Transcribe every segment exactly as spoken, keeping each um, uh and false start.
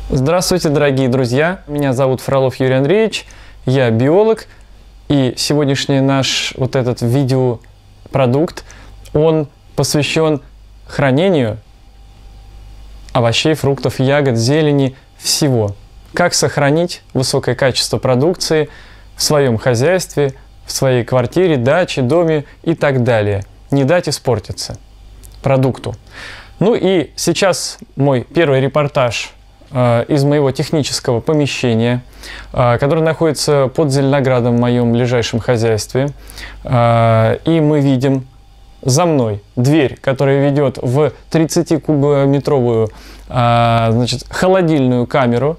Здравствуйте, дорогие друзья! Меня зовут Фролов Юрий Андреевич, я биолог, и сегодняшний наш вот этот видеопродукт, он посвящен хранению овощей, фруктов, ягод, зелени, всего. Как сохранить высокое качество продукции в своем хозяйстве, в своей квартире, даче, доме и так далее. Не дать испортиться продукту. Ну и сейчас мой первый репортаж э, из моего технического помещения, э, которое находится под Зеленоградом в моем ближайшем хозяйстве. Э, и мы видим за мной дверь, которая ведет в тридцатикубометровую э, значит, холодильную камеру.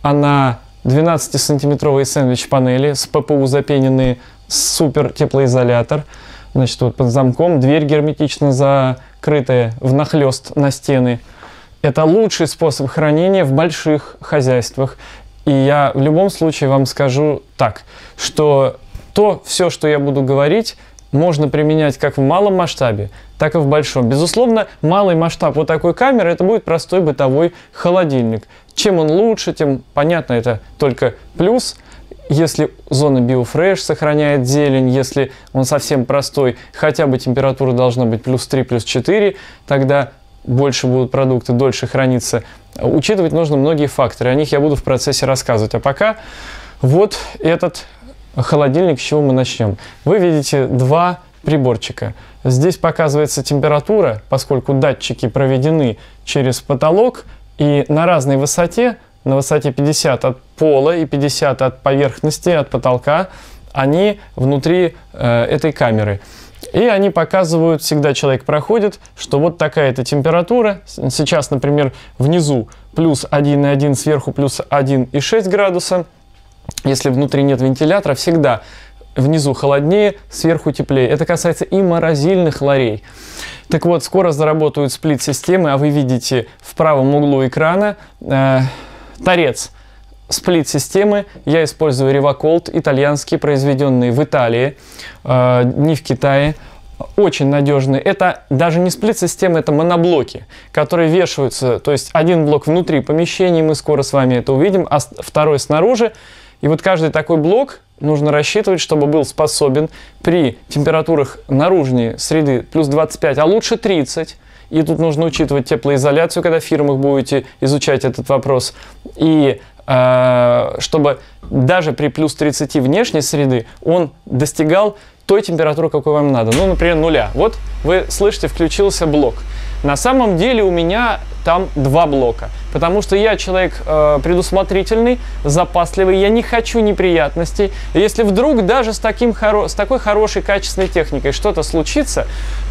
Она двенадцатисантиметровые сэндвич-панели с ППУ запененные, супер теплоизолятор. Значит, вот под замком, дверь герметично закрытая внахлёст на стены. Это лучший способ хранения в больших хозяйствах. И я в любом случае вам скажу так, что то все, что я буду говорить, можно применять как в малом масштабе, так и в большом. Безусловно, малый масштаб вот такой камеры — это будет простой бытовой холодильник. Чем он лучше, тем, понятно, это только плюс. Если зона биофреш сохраняет зелень, если он совсем простой, хотя бы температура должна быть плюс три, плюс четыре, тогда больше будут продукты, дольше храниться. Учитывать нужно многие факторы, о них я буду в процессе рассказывать. А пока вот этот холодильник, с чего мы начнем. Вы видите два приборчика. Здесь показывается температура, поскольку датчики проведены через потолок и на разной высоте, на высоте пятьдесят от пола и пятьдесят от поверхности, от потолка, они внутри э, этой камеры. И они показывают, всегда человек проходит, что вот такая-то температура. Сейчас, например, внизу плюс один и один, сверху плюс один и шесть градуса. Если внутри нет вентилятора, всегда внизу холоднее, сверху теплее. Это касается и морозильных ларей. Так вот, скоро заработают сплит-системы, а вы видите в правом углу экрана э, торец сплит-системы. Я использую Revacol, итальянские, произведенные в Италии, э, не в Китае. Очень надежные. Это даже не сплит-системы, это моноблоки, которые вешаются. То есть один блок внутри помещения, мы скоро с вами это увидим, а второй снаружи. И вот каждый такой блок нужно рассчитывать, чтобы был способен при температурах наружной среды плюс двадцать пять, а лучше тридцать. И тут нужно учитывать теплоизоляцию, когда в фирмах будете изучать этот вопрос. И э, чтобы даже при плюс тридцати внешней среды он достигал той температуры, какой вам надо. Ну, например, нуля. Вот вы слышите, включился блок. На самом деле у меня там два блока, потому что я человек э, предусмотрительный, запасливый, я не хочу неприятностей. Если вдруг даже с, таким хоро с такой хорошей качественной техникой что-то случится,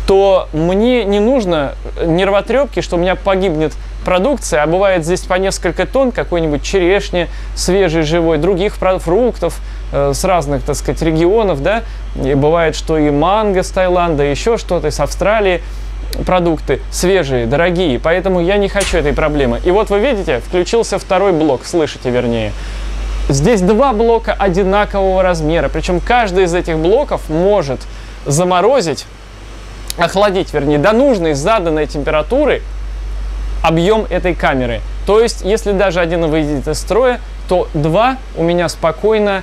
то мне не нужно нервотрепки, что у меня погибнет продукция, а бывает здесь по несколько тонн какой-нибудь черешни, свежей, живой, других фруктов э, с разных, так сказать, регионов, да, и бывает, что и манго с Таиланда, и еще что-то из Австралии. Продукты свежие, дорогие, поэтому я не хочу этой проблемы. И вот вы видите, включился второй блок, слышите вернее. Здесь два блока одинакового размера, причем каждый из этих блоков может заморозить, охладить, вернее, до нужной заданной температуры объем этой камеры. То есть, если даже один выйдет из строя, то два у меня спокойно,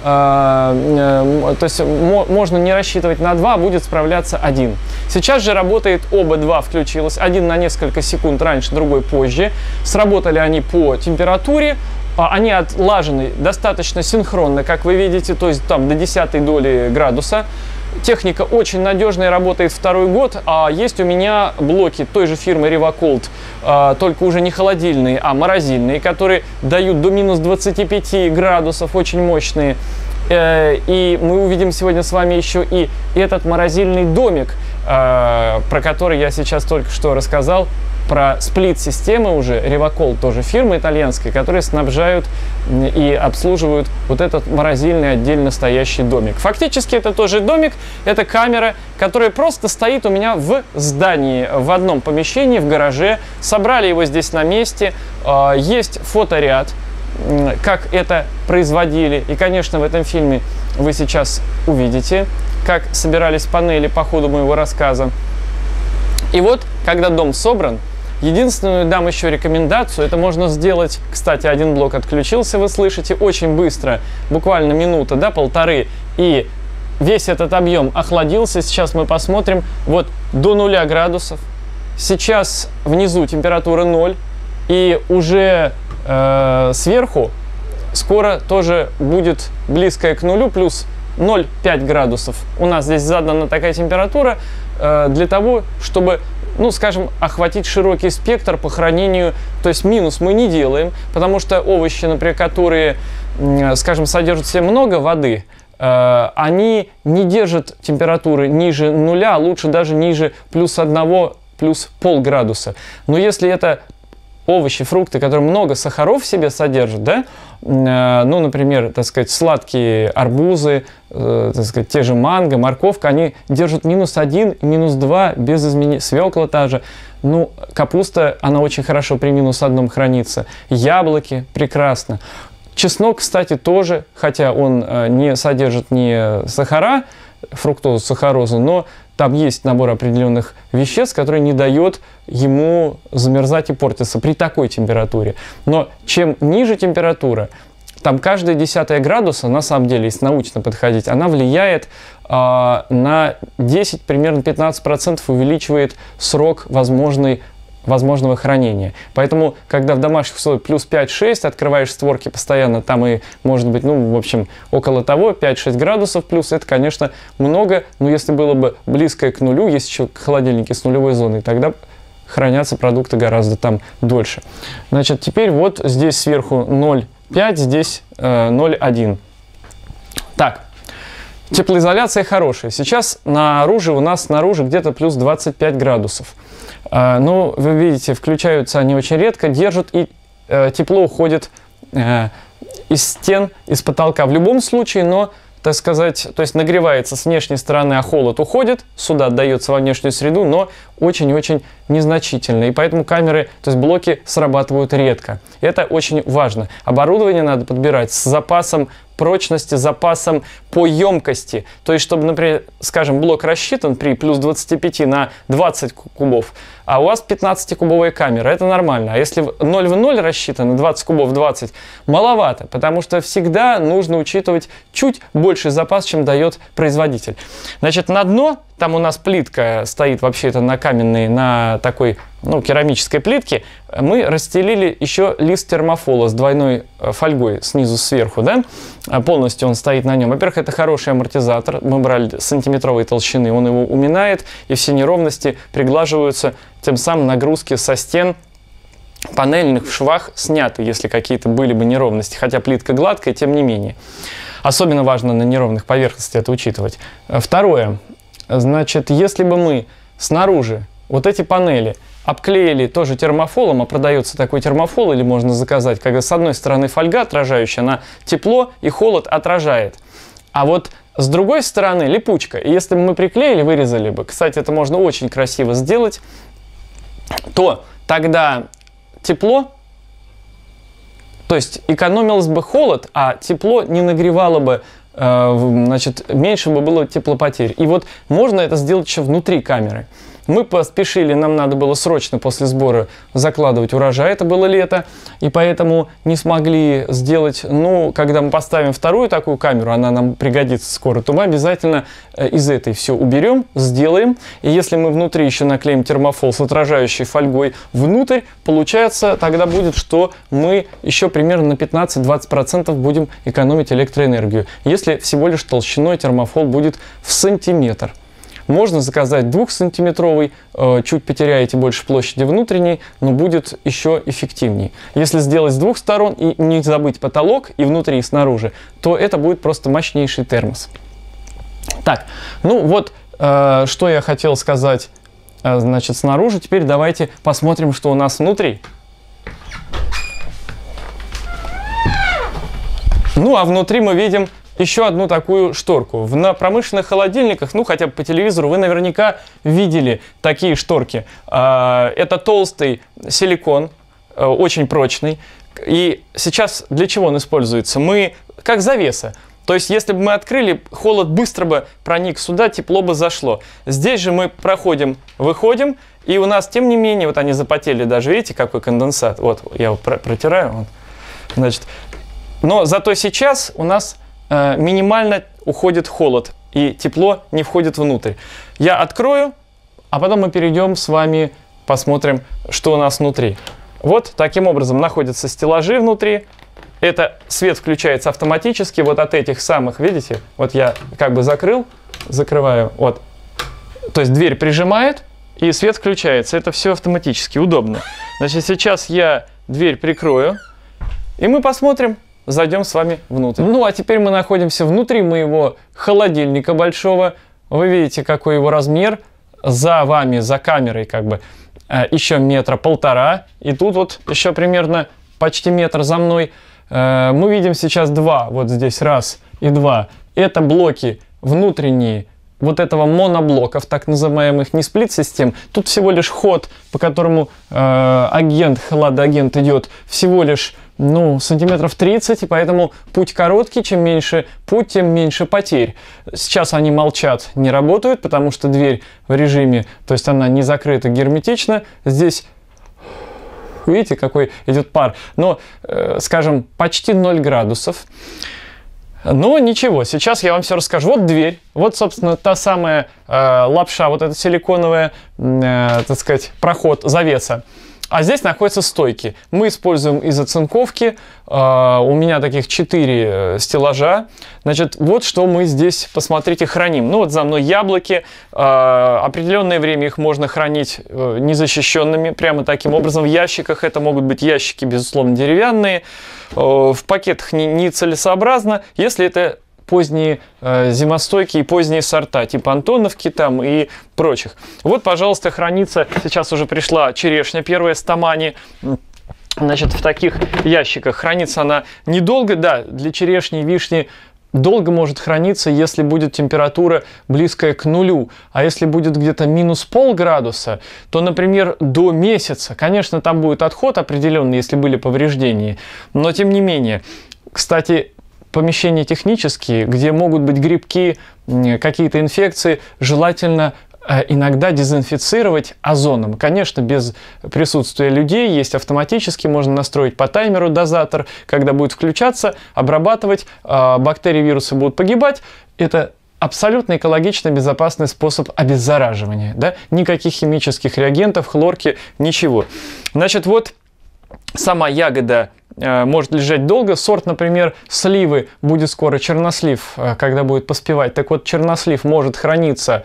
э, э, то есть можно не рассчитывать на два, будет справляться один. Сейчас же работает оба два, включилось. Один на несколько секунд раньше, другой позже. Сработали они по температуре. Они отлажены достаточно синхронно, как вы видите, то есть там до десятой доли градуса. Техника очень надежная, работает второй год. А есть у меня блоки той же фирмы Revacol, только уже не холодильные, а морозильные, которые дают до минус двадцати пяти градусов, очень мощные. И мы увидим сегодня с вами еще и этот морозильный домик, про который я сейчас только что рассказал, про сплит-системы уже, Revacol, тоже фирмы итальянские, которые снабжают и обслуживают вот этот морозильный отдельно стоящий домик. Фактически это тоже домик, это камера, которая просто стоит у меня в здании, в одном помещении, в гараже. Собрали его здесь на месте, есть фоторяд, как это производили. И, конечно, в этом фильме вы сейчас увидите, как собирались панели по ходу моего рассказа. И вот, когда дом собран, Единственную дам еще рекомендацию, это можно сделать, кстати, один блок отключился, вы слышите, очень быстро, буквально минута, да, полторы, и весь этот объем охладился. Сейчас мы посмотрим, вот до нуля градусов. Сейчас внизу температура ноль, и уже э, сверху скоро тоже будет близкая к нулю, плюс ноль целых пять градусов. У нас здесь задана такая температура э, для того, чтобы, ну, скажем, охватить широкий спектр по хранению. То есть минус мы не делаем, потому что овощи, например, которые, э, скажем, содержат в себе много воды, э, они не держат температуры ниже нуля, а лучше даже ниже плюс одного, плюс полградуса. Но если это овощи, фрукты, которые много сахаров в себе содержат, да, э, ну, например, так сказать, сладкие арбузы, э, так сказать, те же манго, морковка, они держат минус один, минус два без изменений, свекла та же. Ну, капуста, она очень хорошо при минус одном хранится. Яблоки прекрасно. Чеснок, кстати, тоже, хотя он э, не содержит ни сахара, фруктозу, сахарозу, но там есть набор определенных веществ, которые не дает ему замерзать и портиться при такой температуре. Но чем ниже температура, там каждая десятая градуса, на самом деле, если научно подходить, она влияет э, на десять, примерно пятнадцать процентов увеличивает срок возможный возможного хранения. Поэтому, когда в домашних условиях плюс пять-шесть, открываешь створки постоянно, там и может быть, ну, в общем, около того, пять-шесть градусов плюс, это, конечно, много, но если было бы близко к нулю, есть еще холодильники с нулевой зоной, тогда хранятся продукты гораздо там дольше. Значит, теперь вот здесь сверху ноль целых пять, здесь э, ноль целых один. Так. Теплоизоляция хорошая. Сейчас наружу, у нас снаружи где-то плюс двадцать пять градусов. А, ну, вы видите, включаются они очень редко, держат, и э, тепло уходит э, из стен, из потолка в любом случае, но, так сказать, то есть нагревается с внешней стороны, а холод уходит, сюда отдается во внешнюю среду, но очень-очень незначительно. И поэтому камеры, то есть блоки срабатывают редко. Это очень важно. Оборудование надо подбирать с запасом прочности, запасом по емкости. То есть, чтобы, например, скажем, блок рассчитан при плюс двадцати пяти на двадцать кубов, а у вас пятнадцатикубовая камера, это нормально. А если ноль в ноль рассчитано, двадцать кубов двадцать, маловато, потому что всегда нужно учитывать чуть больший запас, чем дает производитель. Значит, на дно, там у нас плитка стоит, вообще это на каменной, на такой, ну, керамической плитке, мы расстелили еще лист термофола с двойной фольгой снизу сверху, да, полностью он стоит на нем. Во-первых, это хороший амортизатор, мы брали сантиметровой толщины, он его уминает, и все неровности приглаживаются, тем самым нагрузки со стен панельных в швах сняты, если какие-то были бы неровности, хотя плитка гладкая, тем не менее. Особенно важно на неровных поверхностях это учитывать. Второе, значит, если бы мы снаружи вот эти панели обклеили тоже термофолом, а продается такой термофол, или можно заказать, когда с одной стороны фольга отражающая, она тепло и холод отражает, а вот с другой стороны липучка. И если бы мы приклеили, вырезали бы, кстати, это можно очень красиво сделать, то тогда тепло, то есть экономилось бы холод, а тепло не нагревало бы, э, значит, меньше бы было теплопотерь. И вот можно это сделать еще внутри камеры. Мы поспешили, нам надо было срочно после сбора закладывать урожай, это было лето, и поэтому не смогли сделать, ну, когда мы поставим вторую такую камеру, она нам пригодится скоро, то мы обязательно из этой все уберем, сделаем, и если мы внутри еще наклеим термофол с отражающей фольгой внутрь, получается, тогда будет, что мы еще примерно на пятнадцать-двадцать процентов будем экономить электроэнергию, если всего лишь толщиной термофол будет в сантиметр. Можно заказать двухсантиметровый, чуть потеряете больше площади внутренней, но будет еще эффективнее. Если сделать с двух сторон и не забыть потолок и внутри, и снаружи, то это будет просто мощнейший термос. Так, ну вот, что я хотел сказать, значит, снаружи. Теперь давайте посмотрим, что у нас внутри. Ну, а внутри мы видим еще одну такую шторку. На промышленных холодильниках, ну хотя бы по телевизору, вы наверняка видели такие шторки. Это толстый силикон, очень прочный. И сейчас для чего он используется? Мы, как завеса. То То есть, если бы мы открыли, холод быстро бы проник сюда, тепло бы зашло. Здесь же мы проходим, выходим, и у нас, тем не менее, вот они запотели даже, видите, какой конденсат. Вот, я его протираю. Вот. Значит, но зато сейчас у нас э, минимально уходит холод, и тепло не входит внутрь. Я открою, а потом мы перейдем с вами, посмотрим, что у нас внутри. Вот таким образом находятся стеллажи внутри. Это свет включается автоматически вот от этих самых, видите? Вот я как бы закрыл, закрываю, вот. То есть дверь прижимает, и свет включается. Это все автоматически, удобно. Значит, сейчас я дверь прикрою, и мы посмотрим, зайдем с вами внутрь. Ну, а теперь мы находимся внутри моего холодильника большого. Вы видите, какой его размер. За вами, за камерой, как бы, еще метра полтора. И тут вот еще примерно почти метр за мной. Мы видим сейчас два, вот здесь раз и два. Это блоки внутренние вот этого моноблоков, так называемых, не сплит-систем. Тут всего лишь ход, по которому э, агент, хладагент идет всего лишь, ну, сантиметров тридцать, и поэтому путь короткий, чем меньше путь, тем меньше потерь. Сейчас они молчат, не работают, потому что дверь в режиме, то есть она не закрыта герметично. Здесь видите, какой идет пар. Но, э, скажем, почти ноль градусов. Но ничего, сейчас я вам все расскажу. Вот дверь, вот, собственно, та самая э, лапша, вот эта силиконовая, э, так сказать, проход, завеса. А здесь находятся стойки. Мы используем изоцинковки. Uh, у меня таких четыре стеллажа. Значит, вот что мы здесь, посмотрите, храним. Ну вот за мной яблоки. Uh, определенное время их можно хранить uh, незащищенными. Прямо таким образом в ящиках. Это могут быть ящики, безусловно, деревянные. Uh, в пакетах не, не целесообразно, если это поздние э, зимостойкие и поздние сорта, типа Антоновки там и прочих. Вот, пожалуйста, хранится, сейчас уже пришла черешня первая с Тамани. Значит, в таких ящиках хранится она недолго, да, для черешни и вишни долго может храниться, если будет температура близкая к нулю. А если будет где-то минус полградуса, то, например, до месяца, конечно, там будет отход определенный, если были повреждения, но тем не менее. Кстати, помещения технические, где могут быть грибки, какие-то инфекции, желательно иногда дезинфицировать озоном. Конечно, без присутствия людей, есть автоматически, можно настроить по таймеру дозатор, когда будет включаться, обрабатывать, бактерии, вирусы будут погибать. Это абсолютно экологично безопасный способ обеззараживания. Да? Никаких химических реагентов, хлорки, ничего. Значит, вот сама ягода может лежать долго. Сорт, например, сливы, будет скоро чернослив, когда будет поспевать. Так вот, чернослив может храниться,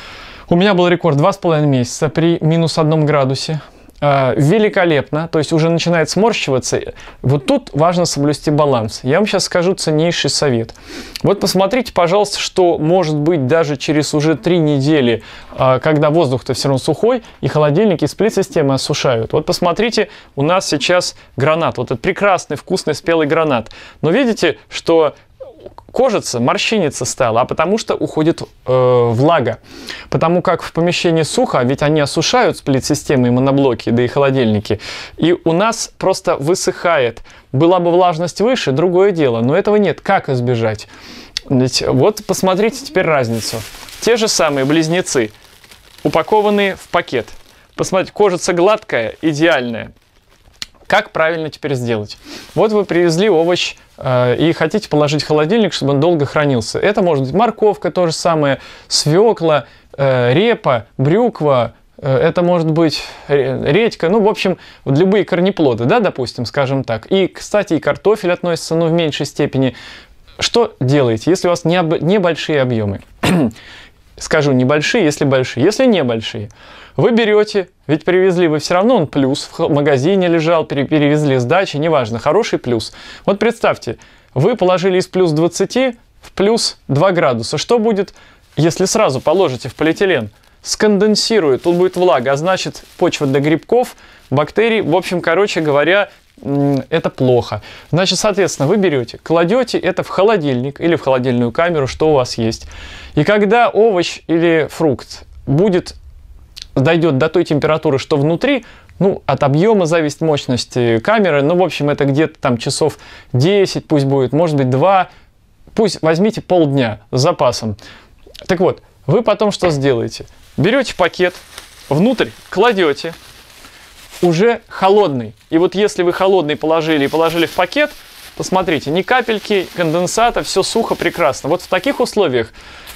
у меня был рекорд два с половиной месяца при минус одном градусе. Великолепно, то есть уже начинает сморщиваться. Вот тут важно соблюсти баланс. Я вам сейчас скажу ценнейший совет. Вот посмотрите, пожалуйста, что может быть даже через уже три недели, когда воздух-то все равно сухой, и холодильники, и сплит-системы осушают. Вот посмотрите, у нас сейчас гранат, вот этот прекрасный, вкусный, спелый гранат. Но видите, что кожица, морщиниться стала, а потому что уходит э, влага. Потому как в помещении сухо, ведь они осушают сплит-системы и моноблоки, да и холодильники, и у нас просто высыхает. Была бы влажность выше, другое дело, но этого нет. Как избежать? Ведь вот посмотрите теперь разницу. Те же самые близнецы, упакованные в пакет. Посмотрите, кожица гладкая, идеальная. Как правильно теперь сделать? Вот вы привезли овощ э, и хотите положить в холодильник, чтобы он долго хранился. Это может быть морковка, то же самое, свекла, э, репа, брюква, э, это может быть редька, ну, в общем, вот любые корнеплоды, да, допустим, скажем так. И, кстати, и картофель относится, но в меньшей степени. Что делаете, если у вас не об... небольшие объемы? Скажу небольшие, если большие. Если небольшие, вы берете, ведь привезли вы все равно, он плюс, в магазине лежал, перевезли с дачи, неважно, хороший плюс. Вот представьте, вы положили из плюс двадцати в плюс два градуса. Что будет, если сразу положите в полиэтилен? Сконденсирует, тут будет влага, а значит почва для грибков, бактерий, в общем, короче говоря, это плохо. Значит, соответственно, вы берете, кладете это в холодильник или в холодильную камеру, что у вас есть. И когда овощ или фрукт будет, дойдет до той температуры, что внутри, ну, от объема зависит мощность камеры, ну, в общем, это где-то там часов десять, пусть будет, может быть, два, пусть возьмите полдня с запасом. Так вот, вы потом что сделаете? Берете пакет, внутрь кладете, уже холодный. И вот если вы холодный положили и положили в пакет, посмотрите, ни капельки конденсата, все сухо, прекрасно. Вот в таких условиях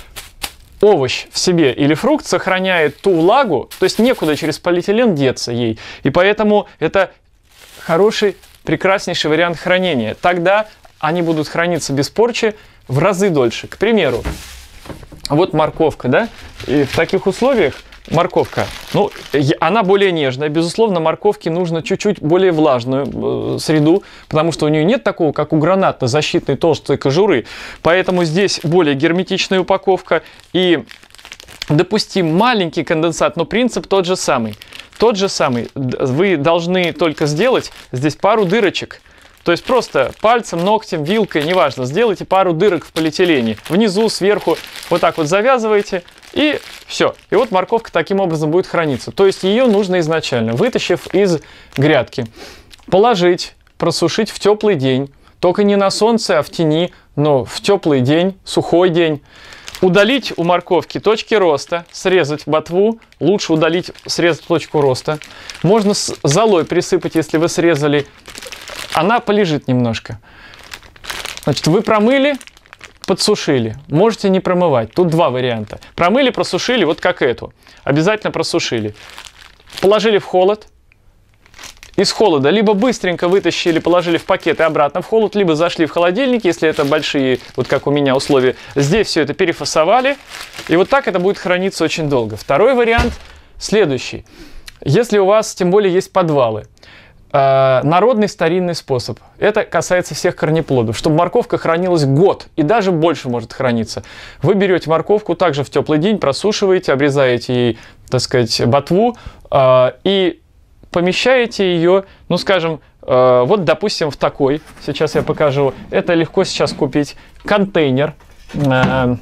овощ в себе или фрукт сохраняет ту влагу, то есть некуда через полиэтилен деться ей. И поэтому это хороший, прекраснейший вариант хранения. Тогда они будут храниться без порчи в разы дольше. К примеру, вот морковка, да? И в таких условиях морковка, ну, она более нежная. Безусловно, морковке нужно чуть-чуть более влажную э, среду, потому что у нее нет такого, как у граната, защитной толстой кожуры. Поэтому здесь более герметичная упаковка и допустим маленький конденсат, но принцип тот же самый. Тот же самый. Вы должны только сделать здесь пару дырочек. То есть просто пальцем, ногтем, вилкой, неважно, сделайте пару дырок в полиэтилене. Внизу, сверху, вот так вот завязываете, и все. И вот морковка таким образом будет храниться. То есть ее нужно изначально, вытащив из грядки, положить, просушить в теплый день. Только не на солнце, а в тени, но в теплый день, сухой день. Удалить у морковки точки роста, срезать ботву, лучше удалить, срезать точку роста. Можно с золой присыпать, если вы срезали. Она полежит немножко. Значит, вы промыли, подсушили. Можете не промывать. Тут два варианта. Промыли, просушили, вот как эту. Обязательно просушили. Положили в холод. Из холода либо быстренько вытащили, положили в пакет и обратно в холод, либо зашли в холодильник, если это большие, вот как у меня условия. Здесь все это перефасовали. И вот так это будет храниться очень долго. Второй вариант следующий. Если у вас, тем более, есть подвалы. Народный старинный способ. Это касается всех корнеплодов. Чтобы морковка хранилась год и даже больше может храниться. Вы берете морковку также в теплый день, просушиваете, обрезаете ей, так сказать, ботву э, и помещаете ее, ну скажем, э, вот допустим в такой, сейчас я покажу, это легко сейчас купить, контейнер. Э,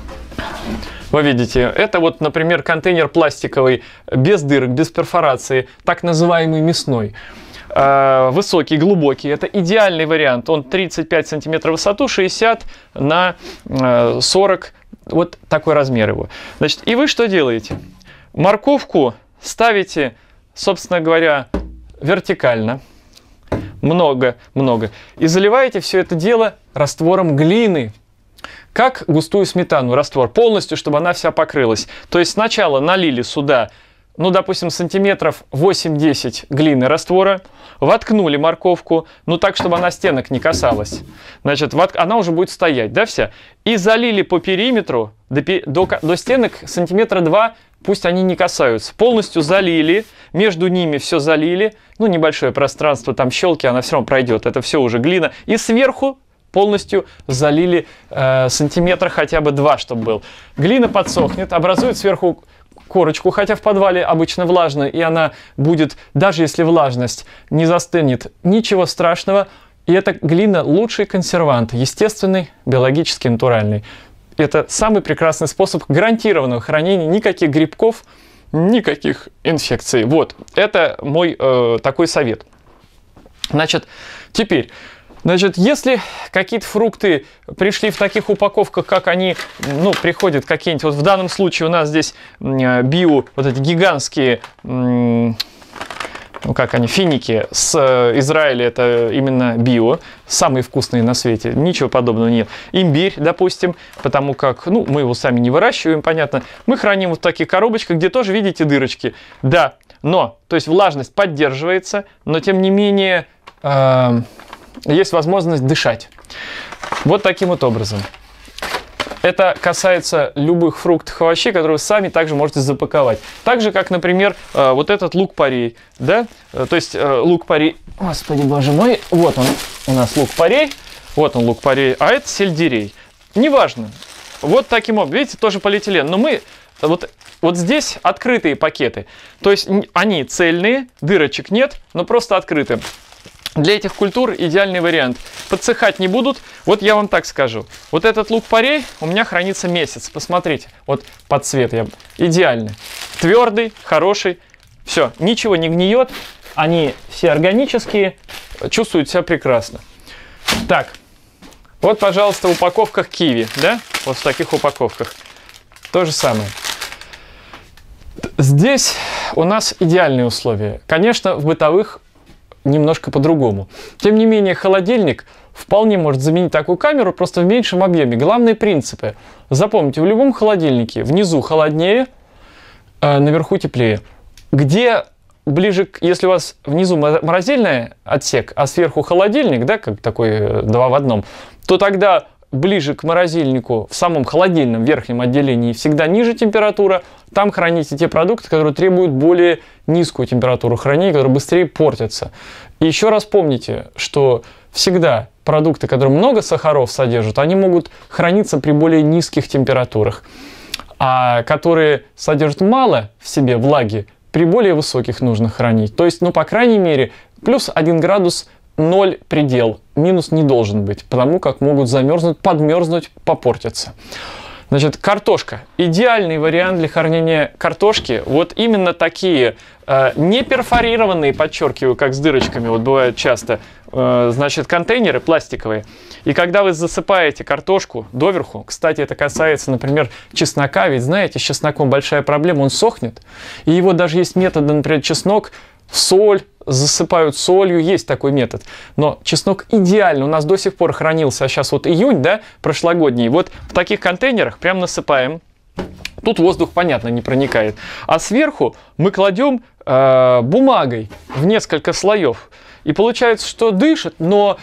Вы видите, это вот, например, контейнер пластиковый, без дырок, без перфорации, так называемый мясной. Высокий, глубокий. Это идеальный вариант. Он тридцать пять сантиметров в высоту, шестьдесят на сорок. Вот такой размер его. Значит, и вы что делаете? Морковку ставите, собственно говоря, вертикально. Много, много. И заливаете все это дело раствором глины. Как густую сметану, раствор, полностью, чтобы она вся покрылась. То есть сначала налили сюда, ну, допустим, сантиметров восемь-десять глины раствора, воткнули морковку, ну, так, чтобы она стенок не касалась. Значит, вот она уже будет стоять, да, вся. И залили по периметру до, до, до стенок сантиметра два, пусть они не касаются. Полностью залили, между ними все залили, ну, небольшое пространство, там щелки, она все равно пройдет, это все уже глина. И сверху полностью залили э, сантиметра хотя бы два, чтобы был. Глина подсохнет, образует сверху корочку, хотя в подвале обычно влажно, и она будет, даже если влажность не застынет, ничего страшного. И эта глина лучший консервант, естественный, биологически натуральный. Это самый прекрасный способ гарантированного хранения, никаких грибков, никаких инфекций. Вот, это мой э, такой совет. Значит, теперь... Значит, если какие-то фрукты пришли в таких упаковках, как они, ну, приходят какие-нибудь, вот в данном случае у нас здесь био, вот эти гигантские, ну, как они, финики с Израиля, это именно био, самые вкусные на свете, ничего подобного нет. Имбирь, допустим, потому как, ну, мы его сами не выращиваем, понятно, мы храним вот в таких коробочках, где тоже, видите, дырочки, да, но, то есть влажность поддерживается, но тем не менее... Э есть возможность дышать. Вот таким вот образом. Это касается любых фруктов и овощей, которые вы сами также можете запаковать. Так же, как, например, вот этот лук-порей. Да? То есть лук-порей... Господи, боже мой. Вот он у нас лук-порей. Вот он лук-порей. А это сельдерей. Неважно. Вот таким образом. Видите, тоже полиэтилен. Но мы... Вот, вот здесь открытые пакеты. То есть они цельные, дырочек нет, но просто открыты. Для этих культур идеальный вариант. Подсыхать не будут. Вот я вам так скажу. Вот этот лук-порей у меня хранится месяц. Посмотрите. Вот под цвет я... Идеальный. Твердый, хороший. Все. Ничего не гниет. Они все органические. Чувствуют себя прекрасно. Так. Вот, пожалуйста, в упаковках киви, да? Вот в таких упаковках. То же самое. Здесь у нас идеальные условия. Конечно, в бытовых немножко по-другому. Тем не менее, холодильник вполне может заменить такую камеру, просто в меньшем объеме. Главные принципы. Запомните, в любом холодильнике внизу холоднее, а наверху теплее. Где ближе, к, если у вас внизу морозильный отсек, а сверху холодильник, да, как такой два в одном, то тогда ближе к морозильнику, в самом холодильном верхнем отделении, всегда ниже температура. Там храните те продукты, которые требуют более низкую температуру хранения, которые быстрее портятся. И еще раз помните, что всегда продукты, которые много сахаров содержат, они могут храниться при более низких температурах. А которые содержат мало в себе влаги, при более высоких нужно хранить. То есть, ну, по крайней мере, плюс один градус ноль предел. Минус не должен быть, потому как могут замерзнуть, подмерзнуть, попортиться. Значит, картошка. Идеальный вариант для хранения картошки. Вот именно такие э, не перфорированные, подчеркиваю, как с дырочками, вот бывают часто, э, значит, контейнеры пластиковые. И когда вы засыпаете картошку доверху, кстати, это касается, например, чеснока, ведь знаете, с чесноком большая проблема, он сохнет. И его даже есть методы, например, чеснок в соль, засыпают солью, есть такой метод. Но чеснок идеально, у нас до сих пор хранился, а сейчас вот июнь, да, прошлогодний, вот в таких контейнерах прям насыпаем. Тут воздух, понятно, не проникает. А сверху мы кладем э, бумагой в несколько слоев. И получается, что дышит, но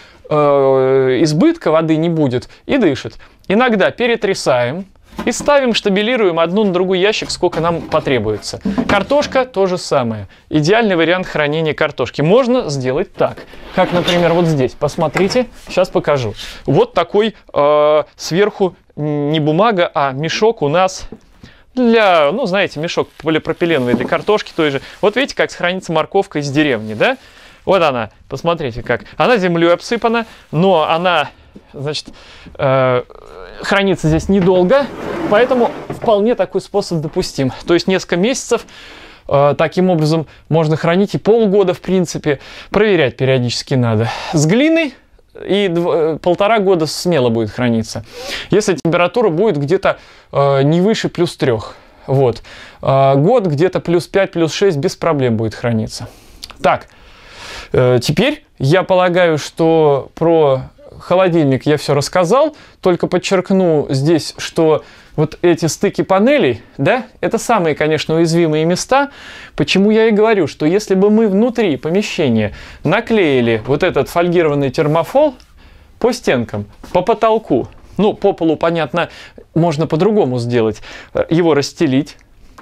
э, избытка воды не будет и дышит. Иногда перетрясаем и ставим, штабелируем одну на другой ящик, сколько нам потребуется. Картошка то же самое. Идеальный вариант хранения картошки. Можно сделать так. Как, например, вот здесь. Посмотрите, сейчас покажу. Вот такой э, сверху не бумага, а мешок у нас для, ну, знаете, мешок полипропиленовый для картошки той же. Вот видите, как хранится морковка из деревни, да? Вот она, посмотрите как. Она землей обсыпана, но она, значит, э, хранится здесь недолго, поэтому вполне такой способ допустим. То есть несколько месяцев э, таким образом можно хранить, и полгода, в принципе, проверять периодически надо. С глиной и дв- полтора года смело будет храниться, если температура будет где-то э, не выше плюс трех. Вот. Э, год где-то плюс пять, плюс шесть без проблем будет храниться. Так, э, теперь я полагаю, что про холодильник я все рассказал, только подчеркну здесь, что вот эти стыки панелей, да, это самые, конечно, уязвимые места. Почему я и говорю, что если бы мы внутри помещения наклеили вот этот фольгированный термофол по стенкам, по потолку, ну, по полу, понятно, можно по-другому сделать, его расстелить.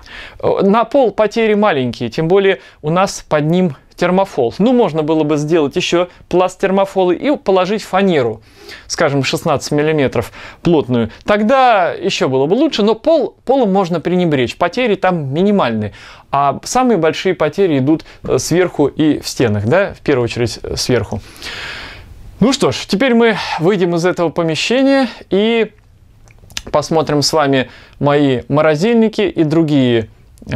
На пол потери маленькие, тем более у нас под ним термофол. Ну, можно было бы сделать еще пласт термофола и положить фанеру, скажем, шестнадцать миллиметров плотную. Тогда еще было бы лучше, но пол, полом можно пренебречь. Потери там минимальные. А самые большие потери идут сверху и в стенах, да, в первую очередь сверху. Ну что ж, теперь мы выйдем из этого помещения и посмотрим с вами мои морозильники и другие,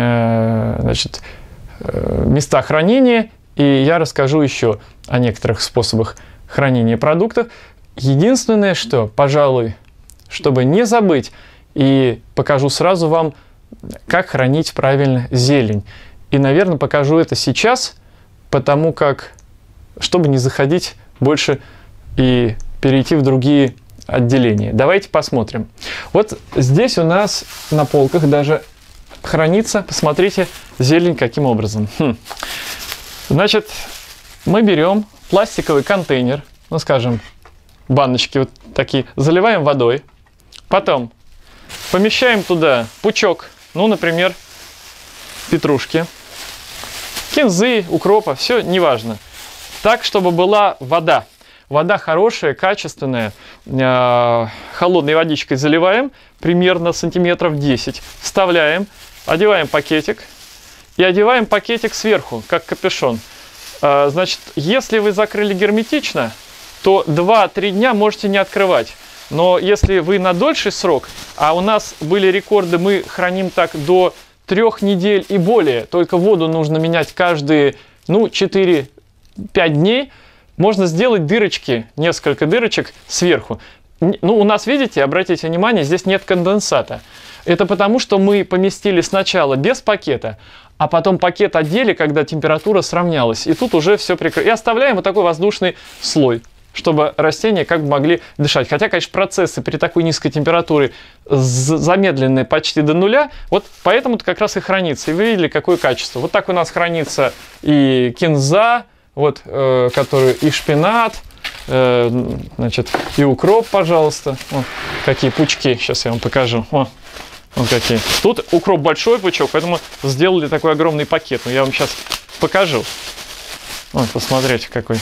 э, значит, места хранения, и я расскажу еще о некоторых способах хранения продуктов. Единственное, что, пожалуй, чтобы не забыть, и покажу сразу вам, как хранить правильно зелень. И, наверное, покажу это сейчас, потому как, чтобы не заходить больше и перейти в другие отделения. Давайте посмотрим. Вот здесь у нас на полках даже хранится, посмотрите, зелень каким образом. Хм. Значит, мы берем пластиковый контейнер, ну, скажем, баночки вот такие, заливаем водой, потом помещаем туда пучок, ну, например, петрушки, кинзы, укропа, все неважно, так, чтобы была вода. Вода хорошая, качественная, э, холодной водичкой заливаем, примерно сантиметров десять, вставляем, одеваем пакетик и одеваем пакетик сверху, как капюшон. Э, значит, если вы закрыли герметично, то два-три дня можете не открывать. Но если вы на дольший срок, а у нас были рекорды, мы храним так до трех недель и более, только воду нужно менять каждые, ну, четыре-пять дней, можно сделать дырочки, несколько дырочек сверху. ну, у нас, видите, обратите внимание, здесь нет конденсата. Это потому, что мы поместили сначала без пакета, а потом пакет одели, когда температура сравнялась. И тут уже все прикрыто. И оставляем вот такой воздушный слой, чтобы растения как бы могли дышать. Хотя, конечно, процессы при такой низкой температуре замедлены почти до нуля, вот поэтому-то как раз и хранится. И вы видели, какое качество. Вот так у нас хранится и кинза, вот, э, который, и шпинат, э, значит, и укроп, пожалуйста. О, какие пучки, сейчас я вам покажу. О, вот какие. Тут укроп большой пучок, поэтому сделали такой огромный пакет. Но я вам сейчас покажу. Вот, посмотрите, какой.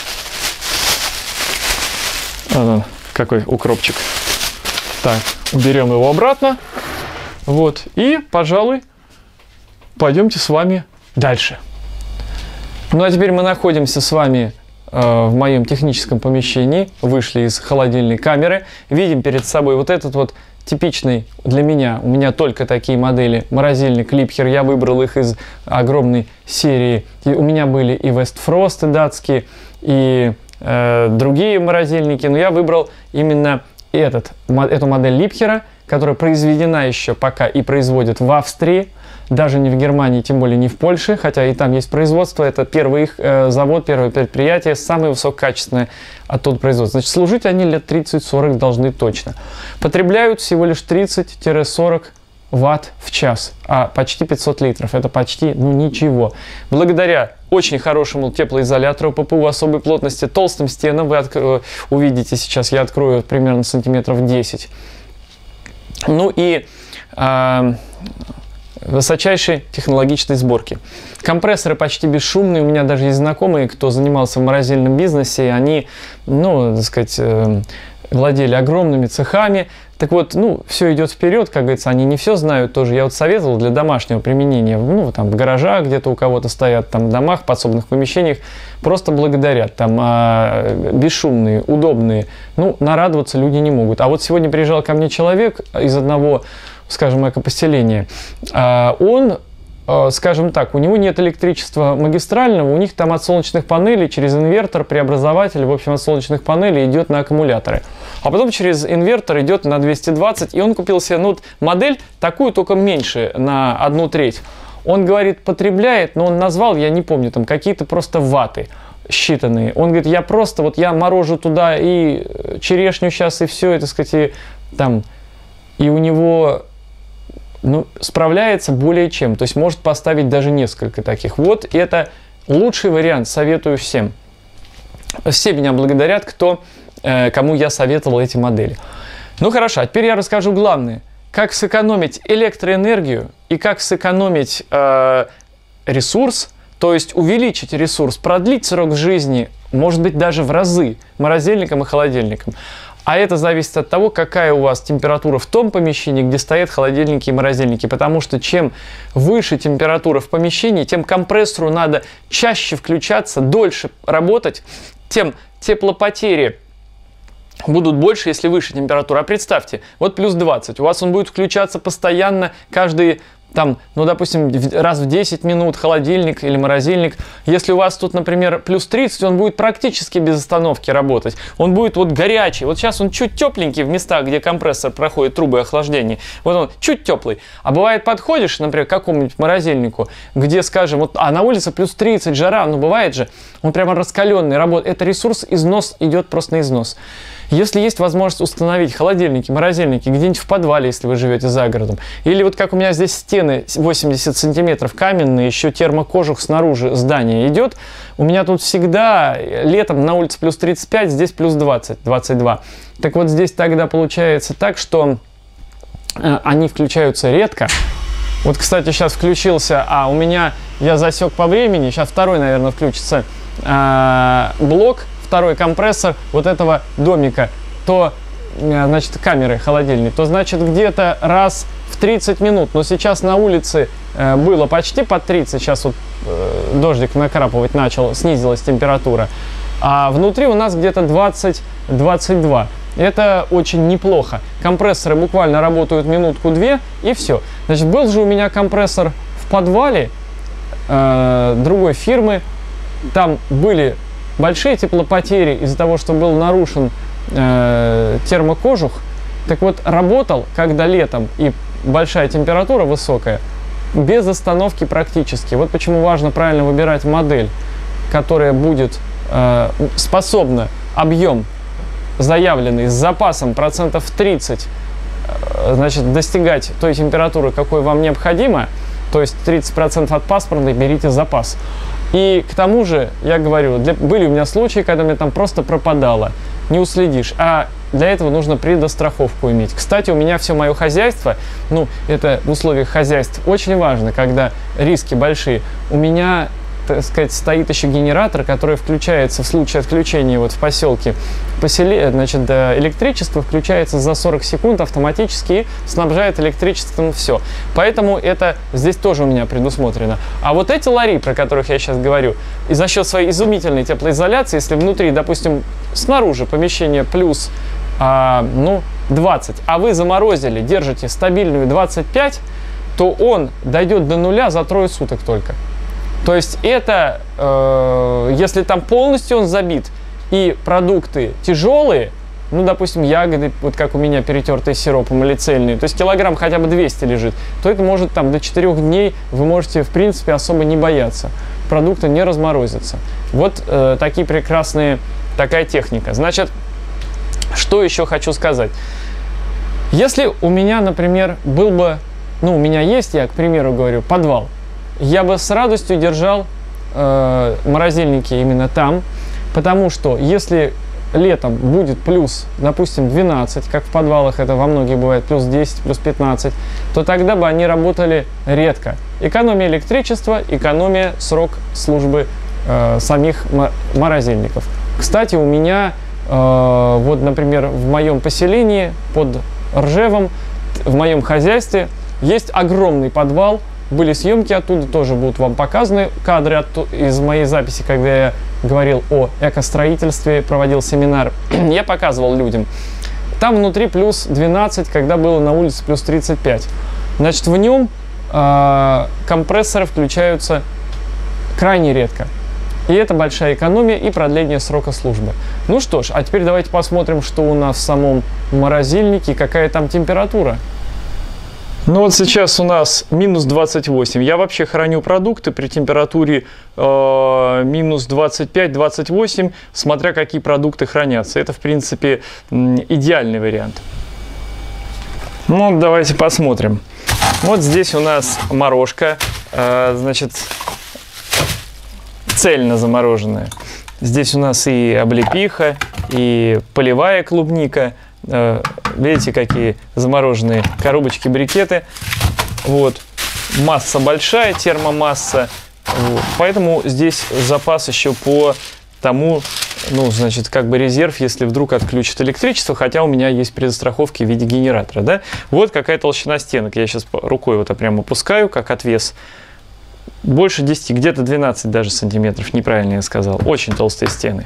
А, какой укропчик. Так, уберем его обратно. Вот. И, пожалуй, пойдемте с вами дальше. Ну, а теперь мы находимся с вами э, в моем техническом помещении. Вышли из холодильной камеры. Видим перед собой вот этот вот типичный для меня, у меня только такие модели, морозильник Liebherr. Я выбрал их из огромной серии. И у меня были и Westfrost датские, и э, другие морозильники. Но я выбрал именно этот, эту модель Liebherr, которая произведена еще пока и производят в Австрии. Даже не в Германии, тем более не в Польше, хотя и там есть производство. Это первый их э, завод, первое предприятие, самое высококачественное оттуда производство. Значит, служить они лет тридцать-сорок должны точно. Потребляют всего лишь тридцать-сорок ватт в час, а почти пятьсот литров. Это почти, ну, ничего. Благодаря очень хорошему теплоизолятору ППУ особой плотности, толстым стенам, вы откро... увидите сейчас, я открою примерно сантиметров десять. Ну и... Э, высочайшей технологичной сборки. Компрессоры почти бесшумные. У меня даже есть знакомые, кто занимался в морозильном бизнесе, и они, ну, так сказать, владели огромными цехами. Так вот, ну, все идет вперед, как говорится, они не все знают тоже. Я вот советовал для домашнего применения, ну, там, в гаражах где-то у кого-то стоят, там, в домах, подсобных помещениях, просто благодарят, там, а, бесшумные, удобные. Ну, нарадоваться люди не могут. А вот сегодня приезжал ко мне человек из одного, скажем, экопоселения. Он, скажем так, у него нет электричества магистрального, у них там от солнечных панелей через инвертор, преобразователь, в общем, от солнечных панелей идет на аккумуляторы. А потом через инвертор идет на двести двадцать, и он купил себе, ну, вот модель такую, только меньше, на одну треть. Он говорит, потребляет, но он назвал, я не помню, там какие-то просто ватты считанные. Он говорит, я просто, вот я морожу туда и черешню сейчас, и все, это, так сказать, и, там, и у него... ну, справляется более чем. То есть может поставить даже несколько таких. Вот это лучший вариант. Советую всем. Все меня благодарят, кто, э, кому я советовал эти модели. Ну хорошо, а теперь я расскажу главное. Как сэкономить электроэнергию и как сэкономить э, ресурс, то есть увеличить ресурс, продлить срок жизни, может быть, даже в разы морозильником и холодильником. А это зависит от того, какая у вас температура в том помещении, где стоят холодильники и морозильники. Потому что чем выше температура в помещении, тем компрессору надо чаще включаться, дольше работать, тем теплопотери будут больше, если выше температура. А представьте, вот плюс двадцать, у вас он будет включаться постоянно каждые... Там, ну, допустим, раз в десять минут холодильник или морозильник. Если у вас тут, например, плюс тридцать, он будет практически без остановки работать. Он будет вот горячий. Вот сейчас он чуть тепленький в местах, где компрессор проходит трубы охлаждения. Вот он чуть теплый. А бывает, подходишь, например, к какому-нибудь морозильнику, где, скажем, вот, а на улице плюс тридцать, жара, ну, бывает же, он прямо раскаленный работает. Это ресурс, износ идет просто на износ. Если есть возможность установить холодильники, морозильники где-нибудь в подвале, если вы живете за городом, или вот как у меня здесь стены восемьдесят сантиметров каменные, еще термокожух снаружи здания идет, у меня тут всегда летом на улице плюс тридцать пять, здесь плюс двадцать, двадцать два. Так вот здесь тогда получается так, что э, они включаются редко. Вот, кстати, сейчас включился, а у меня, я засек по времени, сейчас второй, наверное, включится э, блок, второй компрессор вот этого домика, то, значит, камеры холодильник, то, значит, где-то раз в тридцать минут. Но сейчас на улице э, было почти под тридцать, сейчас вот э, дождик накрапывать начал, снизилась температура. А внутри у нас где-то двадцать — двадцать два. Это очень неплохо. Компрессоры буквально работают минутку-две, и все. Значит, был же у меня компрессор в подвале э, другой фирмы. Там были большие теплопотери из-за того, что был нарушен э, термокожух, так вот, работал, когда летом и большая температура высокая, без остановки практически. Вот почему важно правильно выбирать модель, которая будет э, способна объем заявленный с запасом процентов тридцать, э, значит, достигать той температуры, какой вам необходимо, то есть тридцать процентов от паспортной берите запас. И к тому же, я говорю, для, были у меня случаи, когда мне там просто пропадало, не уследишь, а для этого нужно предостраховку иметь. Кстати, у меня все мое хозяйство, ну, это в условиях хозяйств очень важно, когда риски большие. У меня, так сказать, стоит еще генератор, который включается в случае отключения вот в поселке. Посели... Значит, электричество включается за сорок секунд автоматически и снабжает электричеством все. Поэтому это здесь тоже у меня предусмотрено. А вот эти лари, про которых я сейчас говорю, и за счет своей изумительной теплоизоляции, если внутри, допустим, снаружи помещение плюс а, ну, двадцать, а вы заморозили, держите стабильную двадцать пять, то он дойдет до нуля за трое суток только. То есть это, э, если там полностью он забит, и продукты тяжелые, ну, допустим, ягоды, вот как у меня, перетертые сиропом или цельные, то есть килограмм хотя бы двести лежит, то это может там до четырёх дней вы можете, в принципе, особо не бояться. Продукты не разморозятся. Вот э, такие прекрасные, такая техника. Значит, что еще хочу сказать. Если у меня, например, был бы, ну, у меня есть, я, к примеру, говорю, подвал, я бы с радостью держал э, морозильники именно там, потому что если летом будет плюс, допустим, двенадцать, как в подвалах это во многих бывает, плюс десять, плюс пятнадцать, то тогда бы они работали редко. Экономия электричества, экономия срок службы э, самих морозильников. Кстати, у меня, э, вот, например, в моем поселении под Ржевом, в моем хозяйстве есть огромный подвал. Были съемки оттуда, тоже будут вам показаны кадры оттуда, из моей записи, когда я говорил о экостроительстве, проводил семинар. Я показывал людям. Там внутри плюс двенадцать, когда было на улице плюс тридцать пять. Значит, в нем э, компрессоры включаются крайне редко. И это большая экономия и продление срока службы. Ну что ж, а теперь давайте посмотрим, что у нас в самом морозильнике, какая там температура. Ну вот сейчас у нас минус двадцать восемь. Я вообще храню продукты при температуре э, минус двадцать пять — двадцать восемь, смотря какие продукты хранятся. Это, в принципе, идеальный вариант. Ну, давайте посмотрим. Вот здесь у нас морожка, э, значит, цельно замороженная. Здесь у нас и облепиха, и полевая клубника. Видите, какие замороженные коробочки, брикеты. Вот. Масса большая, термомасса. Вот. Поэтому здесь запас еще по тому, ну, значит, как бы резерв, если вдруг отключат электричество, хотя у меня есть предстраховки в виде генератора, да. Вот какая толщина стенок. Я сейчас рукой вот прямо опускаю, как отвес. Больше десяти, где-то двенадцать даже сантиметров, неправильно я сказал. Очень толстые стены.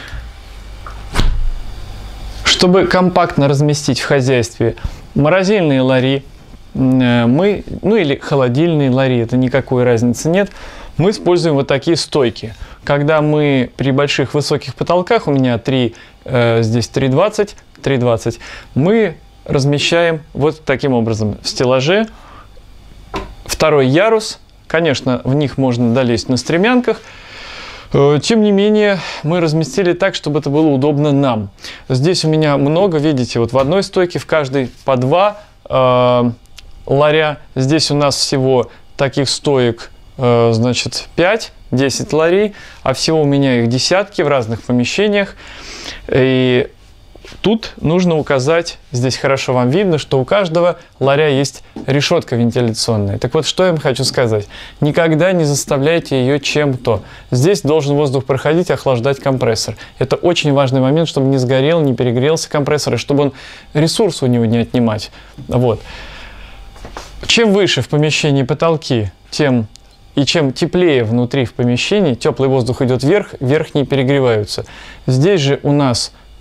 Чтобы компактно разместить в хозяйстве морозильные лари, мы, ну или холодильные лари, это никакой разницы нет, мы используем вот такие стойки. Когда мы при больших высоких потолках, у меня три, э, здесь три двадцать, три двадцать, мы размещаем вот таким образом в стеллаже. Второй ярус, конечно, в них можно долезть на стремянках. Тем не менее, мы разместили так, чтобы это было удобно нам. Здесь у меня много, видите, вот в одной стойке в каждой по два э, ларя. Здесь у нас всего таких стоек, э, значит, пять-десять ларей, а всего у меня их десятки в разных помещениях. И тут нужно указать, здесь хорошо вам видно, что у каждого ларя есть решетка вентиляционная. Так вот, что я вам хочу сказать. Никогда не заставляйте ее чем-то. Здесь должен воздух проходить, охлаждать компрессор. Это очень важный момент, чтобы не сгорел, не перегрелся компрессор, и чтобы он ресурс у него не отнимать. Вот. Чем выше в помещении потолки, тем и чем теплее внутри в помещении, теплый воздух идет вверх, верхние перегреваются. Здесь же у нас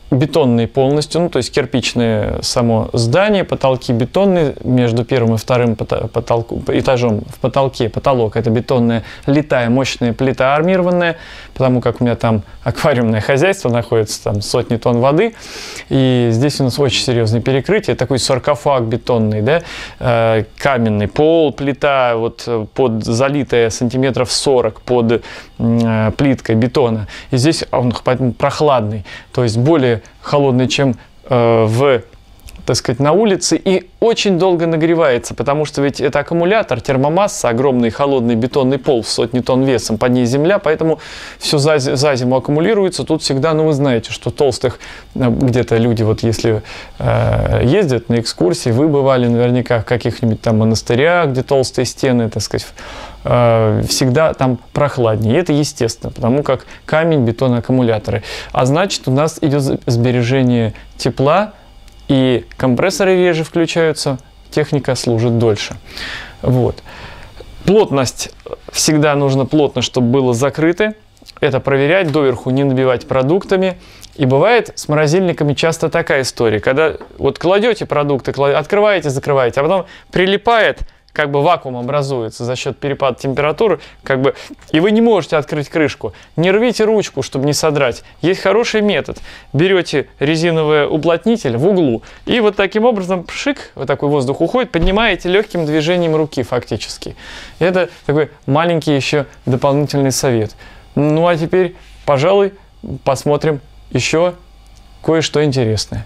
бетонные полностью, ну, то есть кирпичное само здание, потолки бетонные, между первым и вторым потолку, этажом в потолке потолок это бетонная литая мощная плита армированная, потому как у меня там аквариумное хозяйство находится, там сотни тонн воды, и здесь у нас очень серьезное перекрытие, такой саркофаг бетонный, да, э, каменный пол, плита вот под залитая сантиметров сорок под э, плиткой бетона, и здесь он прохладный, то есть более холодный, чем э, в, так сказать, на улице, и очень долго нагревается, потому что ведь это аккумулятор, термомасса, огромный холодный бетонный пол в сотни тонн весом, под ней земля, поэтому все за, за зиму аккумулируется. Тут всегда, ну вы знаете, что толстых, где-то люди, вот если э, ездят на экскурсии, вы бывали наверняка в каких-нибудь там монастырях, где толстые стены, так сказать, э, всегда там прохладнее. И это естественно, потому как камень, бетон, аккумуляторы. А значит, у нас идет сбережение тепла, и компрессоры реже включаются, техника служит дольше. Вот. Плотность всегда нужно плотно, чтобы было закрыто. Это проверять, доверху не набивать продуктами. И бывает с морозильниками часто такая история, когда вот кладете продукты, открываете, закрываете, а потом прилипает, как бы вакуум образуется за счет перепада температуры, как бы, и вы не можете открыть крышку. Не рвите ручку, чтобы не содрать. Есть хороший метод. Берете резиновый уплотнитель в углу, и вот таким образом, пшик, вот такой воздух уходит, поднимаете легким движением руки фактически. Это такой маленький еще дополнительный совет. Ну а теперь, пожалуй, посмотрим еще кое-что интересное.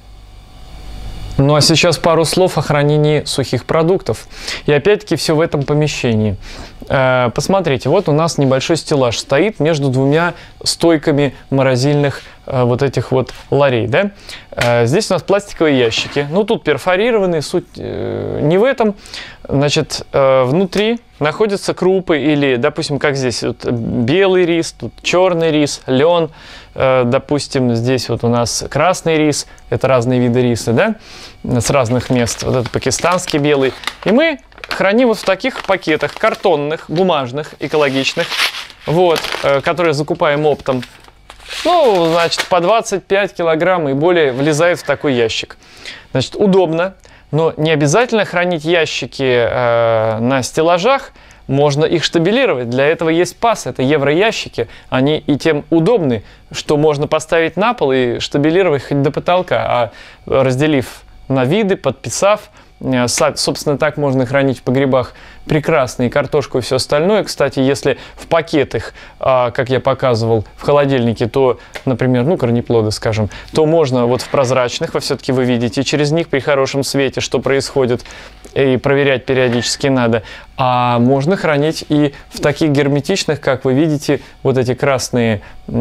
Ну а сейчас пару слов о хранении сухих продуктов. И опять-таки все в этом помещении. Э, посмотрите, вот у нас небольшой стеллаж стоит между двумя стойками морозильных э, вот этих вот ларей. Да? Э, здесь у нас пластиковые ящики. Ну тут перфорированные, суть э, не в этом. Значит, э, внутри находятся крупы или, допустим, как здесь, вот, белый рис, тут черный рис, лен. Э, допустим, здесь вот у нас красный рис. Это разные виды риса, да? С разных мест. Вот это пакистанский белый. И мы храним вот в таких пакетах картонных, бумажных, экологичных, вот, э, которые закупаем оптом. Ну, значит, по двадцать пять килограмм и более влезает в такой ящик. Значит, удобно, но не обязательно хранить ящики э, на стеллажах. Можно их штабелировать. Для этого есть паз. Это евроящики. Они и тем удобны, что можно поставить на пол и штабелировать хоть до потолка. А разделив на виды, подписав, собственно, так можно хранить в погребах прекрасно и картошку и все остальное. Кстати, если в пакетах, как я показывал, в холодильнике, то, например, ну, корнеплоды, скажем, то можно вот в прозрачных, вы все-таки вы видите через них при хорошем свете, что происходит, и проверять периодически надо. А можно хранить и в таких герметичных, как вы видите, вот эти красные,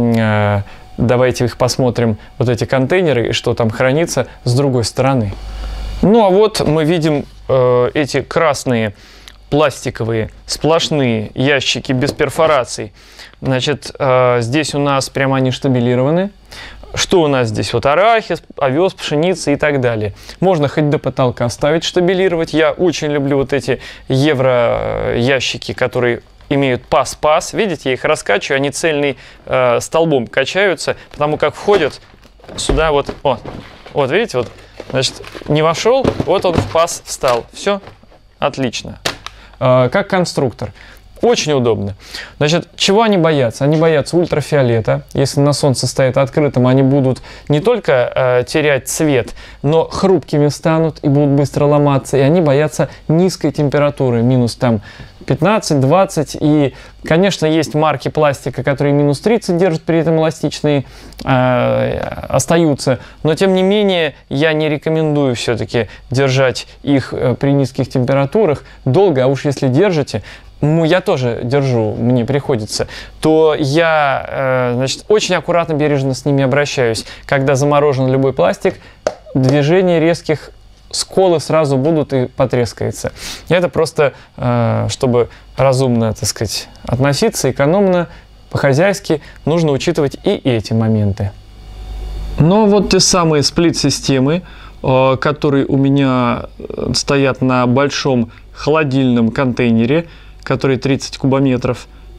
давайте их посмотрим, вот эти контейнеры, и что там хранится с другой стороны. Ну а вот мы видим э, эти красные пластиковые сплошные ящики без перфораций. Значит, э, здесь у нас прямо они штабелированы. Что у нас здесь? Вот арахис, овес, пшеница и так далее. Можно хоть до потолка ставить, штабелировать. Я очень люблю вот эти евро ящики, которые имеют паз-паз. Видите, я их раскачиваю, они цельный э, столбом качаются, потому как входят сюда вот, о, вот видите, вот. Значит, не вошел, вот он в паз встал. Все, отлично. Э, как конструктор. Очень удобно. Значит, чего они боятся? Они боятся ультрафиолета. Если на солнце стоит открытым, они будут не только э, терять цвет, но хрупкими станут и будут быстро ломаться. И они боятся низкой температуры, минус там пятнадцать-двадцать. И, конечно, есть марки пластика, которые минус тридцать держат, при этом эластичные э, остаются. Но, тем не менее, я не рекомендую все-таки держать их э, при низких температурах долго. А уж если держите, ну, я тоже держу, мне приходится, то я, э, значит, очень аккуратно, бережно с ними обращаюсь. Когда заморожен любой пластик, движения резких, сколы сразу будут и потрескается. Это просто, э, чтобы разумно, так сказать, относиться, экономно, по-хозяйски, нужно учитывать и эти моменты. Но вот те самые сплит-системы, э, которые у меня стоят на большом холодильном контейнере, который тридцать кубометров,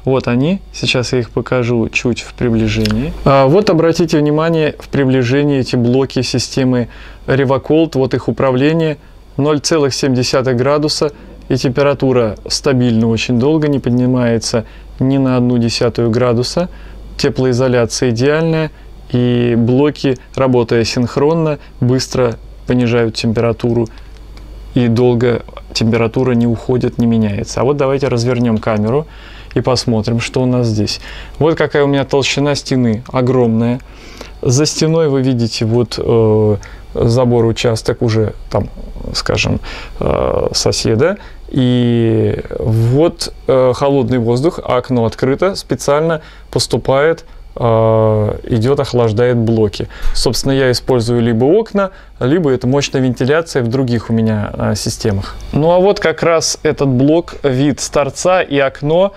Вот они. Сейчас я их покажу чуть в приближении. А вот обратите внимание, в приближении эти блоки системы Revacold. Вот их управление. ноль целых семь десятых градуса. И температура стабильно очень долго, не поднимается ни на одну десятую градуса. Теплоизоляция идеальная. И блоки, работая синхронно, быстро понижают температуру. И долго температура не уходит, не меняется. А вот давайте развернем камеру и посмотрим, что у нас здесь. Вот какая у меня толщина стены, огромная. За стеной вы видите вот э, забор, участок уже там, скажем, э, соседа. И вот э, холодный воздух, окно открыто, специально поступает, э, идет, охлаждает блоки. Собственно, я использую либо окна, либо это мощная вентиляция в других у меня э, системах. Ну а вот как раз этот блок, вид с торца и окно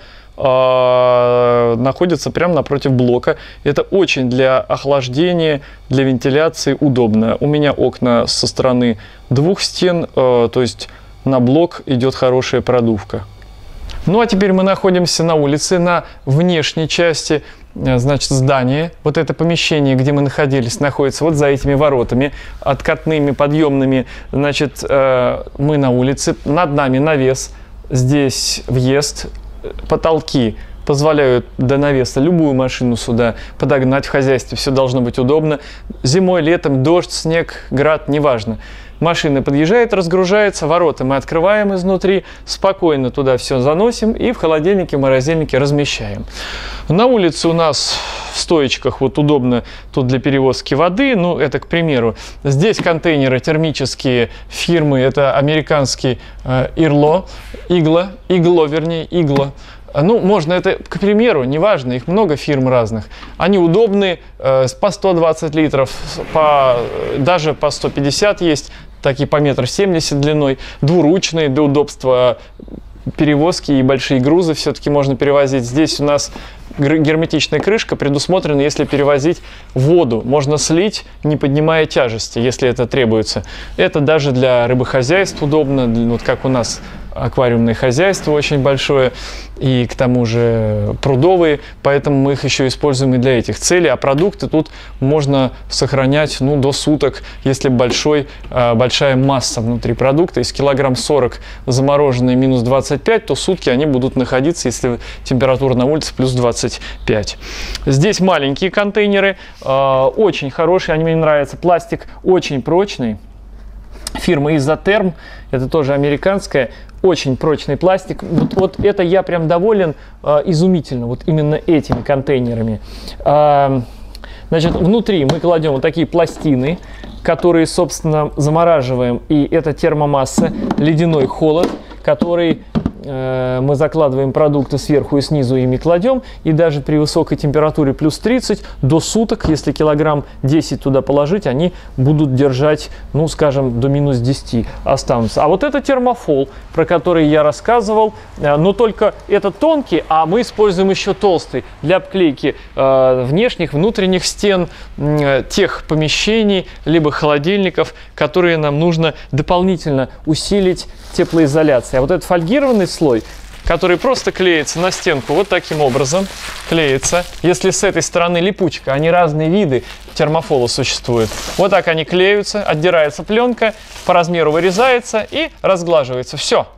э, находится прямо напротив блока. Это очень для охлаждения, для вентиляции удобно. У меня окна со стороны двух стен, э, то есть на блок идет хорошая продувка. Ну а теперь мы находимся на улице, на внешней части, значит, здания. Вот это помещение, где мы находились, находится вот за этими воротами, откатными, подъемными. Значит, мы на улице, над нами навес, здесь въезд, потолки позволяют до навеса любую машину сюда подогнать в хозяйстве. Все должно быть удобно. Зимой, летом, дождь, снег, град, неважно. Машина подъезжает, разгружается, ворота мы открываем изнутри, спокойно туда все заносим и в холодильнике, в морозильнике размещаем. На улице у нас в стоечках вот удобно тут для перевозки воды, ну это к примеру. Здесь контейнеры термические фирмы, это американский э, Ирло, Игло, Игло, вернее, Игло. Ну, можно это, к примеру, неважно, их много фирм разных. Они удобны, э, по сто двадцать литров, по, даже по сто пятьдесят есть, такие по метр семьдесят длиной, двуручные для удобства перевозки и большие грузы все-таки можно перевозить. Здесь у нас герметичная крышка предусмотрена, если перевозить воду. Можно слить, не поднимая тяжести, если это требуется. Это даже для рыбохозяйств удобно, вот как у нас аквариумное хозяйство очень большое, и к тому же прудовые, поэтому мы их еще используем и для этих целей. А продукты тут можно сохранять ну, до суток, если большой, большая масса внутри продукта. Из килограмм сорок замороженные минус двадцать пять, то сутки они будут находиться, если температура на улице плюс двадцать пять. Здесь маленькие контейнеры, очень хорошие, они мне нравятся. Пластик очень прочный. Фирма Изотерм, это тоже американская, очень прочный пластик. Вот, вот это я прям доволен, э, изумительно, вот именно этими контейнерами. Э, значит, внутри мы кладем вот такие пластины, которые, собственно, замораживаем. И это термомасса, ледяной холод, который э, мы закладываем продукты сверху и снизу, ими кладем. И даже при высокой температуре плюс тридцать до суток, если килограмм десять туда положить, они будут держать, ну, скажем, до минус десяти останутся. А вот это термофол, про который я рассказывал, э, но только это тонкий, а мы используем еще толстый для обклейки э, внешних, внутренних стен э, тех помещений, либо холодильников, которые нам нужно дополнительно усилить теплоизоляцией. А вот этот фольгированный слой, который просто клеится на стенку вот таким образом, клеится. Если с этой стороны липучка, они разные виды термофола существуют. Вот так они клеются, отдирается пленка, по размеру вырезается и разглаживается. Все.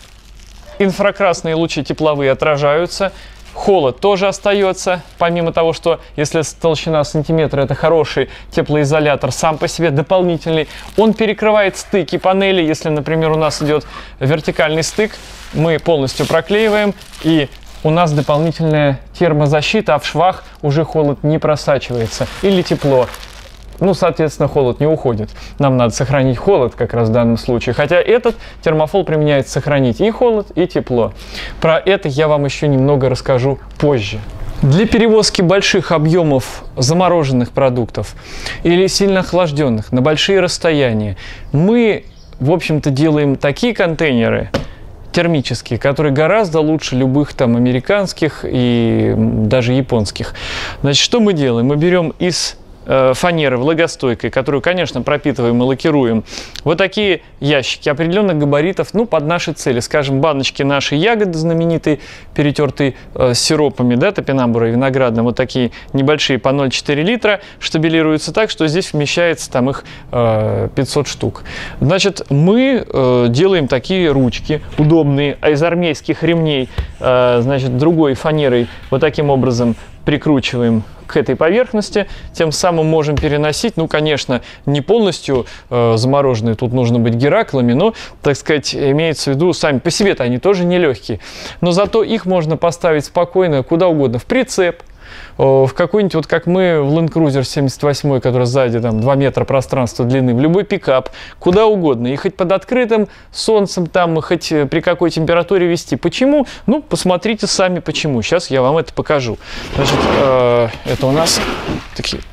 Инфракрасные лучи тепловые отражаются. Холод тоже остается, помимо того, что если толщина сантиметра это хороший теплоизолятор сам по себе дополнительный, он перекрывает стыки панели. Если, например, у нас идет вертикальный стык, мы полностью проклеиваем, и у нас дополнительная термозащита, а в швах уже холод не просачивается или тепло. Ну, соответственно, холод не уходит. Нам надо сохранить холод как раз в данном случае. Хотя этот термофол применяется сохранить и холод, и тепло. Про это я вам еще немного расскажу позже. Для перевозки больших объемов замороженных продуктов или сильно охлажденных на большие расстояния мы, в общем-то, делаем такие контейнеры термические, которые гораздо лучше любых там американских и даже японских. Значит, что мы делаем? Мы берем из э, фанеры влагостойкой, которую, конечно, пропитываем и лакируем. Вот такие ящики определенных габаритов, ну, под наши цели. Скажем, баночки нашей ягоды знаменитой, перетертые э, сиропами, да, топинамбура и виноградным. Вот такие небольшие по ноль целых четыре десятых литра штабелируются так, что здесь вмещается там их э, пятьсот штук. Значит, мы э, делаем такие ручки удобные, а из армейских ремней, э, значит, другой фанерой вот таким образом прикручиваем к этой поверхности, тем самым можем переносить, ну, конечно, не полностью э, замороженные, тут нужно быть гераклами, но, так сказать, имеется в виду, сами по себе-то они тоже нелегкие, но зато их можно поставить спокойно куда угодно, в прицеп, в какой-нибудь, вот как мы в Land Cruiser семьдесят восемь, который сзади там два метра пространства длины, в любой пикап, куда угодно, и хоть под открытым солнцем, там, хоть при какой температуре вести. Почему? Ну, посмотрите сами почему. Сейчас я вам это покажу. Значит, э, это у нас такие...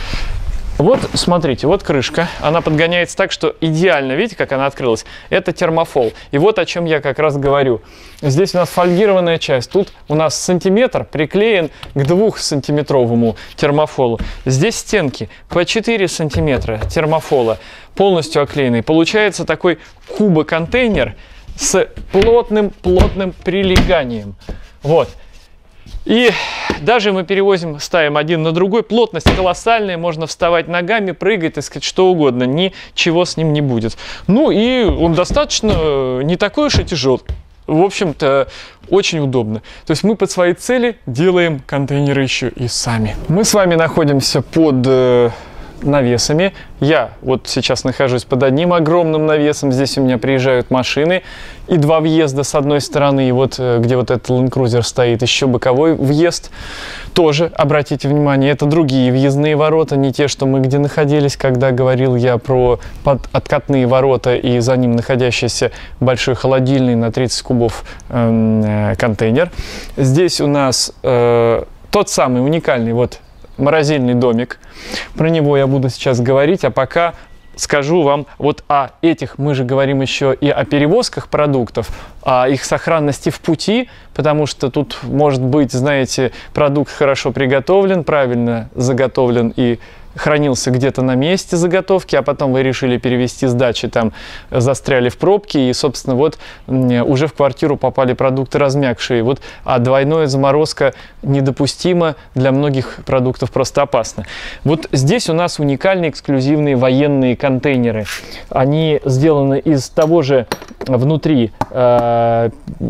Вот, смотрите, вот крышка, она подгоняется так, что идеально, видите, как она открылась? Это термофол. И вот о чем я как раз говорю. Здесь у нас фольгированная часть, тут у нас сантиметр приклеен к двухсантиметровому термофолу. Здесь стенки по четыре сантиметра термофола, полностью оклеенный. Получается такой кубоконтейнер с плотным-плотным прилеганием. Вот. И даже мы перевозим, ставим один на другой, плотность колоссальная, можно вставать ногами, прыгать, так сказать, что угодно, ничего с ним не будет. Ну и он достаточно не такой уж и тяжелый. В общем-то, очень удобно. То есть мы под свои цели делаем контейнеры еще и сами. Мы с вами находимся под э, навесами. Я вот сейчас нахожусь под одним огромным навесом. Здесь у меня приезжают машины и два въезда с одной стороны. И вот где вот этот Land Cruiser стоит, еще боковой въезд. Тоже, обратите внимание, это другие въездные ворота, не те, что мы где находились, когда говорил я про откатные ворота и за ним находящийся большой холодильный на тридцать кубов э, контейнер. Здесь у нас э, тот самый уникальный вот морозильный домик. Про него я буду сейчас говорить, а пока скажу вам вот о этих, мы же говорим еще и о перевозках продуктов, о их сохранности в пути, потому что тут может быть, знаете, продукт хорошо приготовлен, правильно заготовлен и хранился где-то на месте заготовки, а потом вы решили перевезти с дачи, там застряли в пробке, и, собственно, вот уже в квартиру попали продукты размягшие. Вот, а двойная заморозка недопустима, для многих продуктов просто опасно. Вот здесь у нас уникальные эксклюзивные военные контейнеры. Они сделаны из того же внутри э,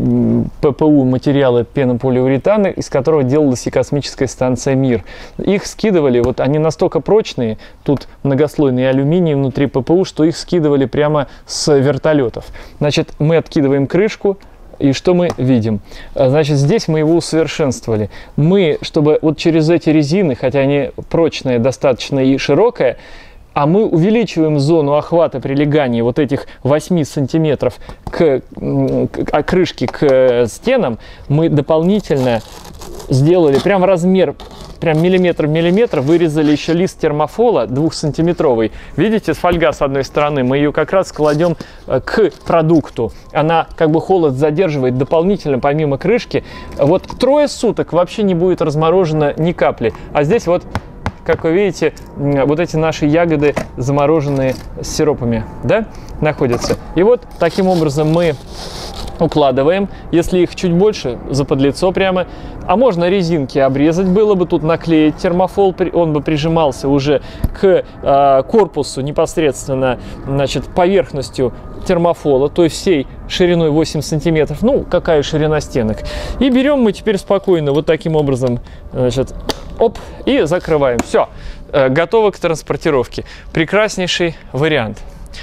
ППУ материала пенополиуретана, из которого делалась и космическая станция «Мир». Их скидывали, вот они настолько прочные, тут многослойный алюминий внутри ППУ, что их скидывали прямо с вертолетов. Значит, мы откидываем крышку, и что мы видим? Значит, здесь мы его усовершенствовали. Мы, чтобы вот через эти резины, хотя они прочные достаточно и широкая, а мы увеличиваем зону охвата прилегания вот этих восьми сантиметров к, к крышке к стенам, мы дополнительно сделали прям размер, прям миллиметр в миллиметр, вырезали еще лист термофола двухсантиметровый. Видите, фольга с одной стороны, мы ее как раз кладем к продукту. Она как бы холод задерживает дополнительно, помимо крышки. Вот трое суток вообще не будет разморожено ни капли. А здесь вот, как вы видите, вот эти наши ягоды, замороженные с сиропами, да, находятся. И вот таким образом мы укладываем. Если их чуть больше, заподлицо прямо. А можно резинки обрезать было бы, тут наклеить термофол, он бы прижимался уже к э, корпусу непосредственно, значит, поверхностью термофола, то есть всей шириной восемь сантиметров. Ну, какая ширина стенок. И берем мы теперь спокойно вот таким образом, значит, оп, и закрываем. Все, э, готово к транспортировке. Прекраснейший вариант.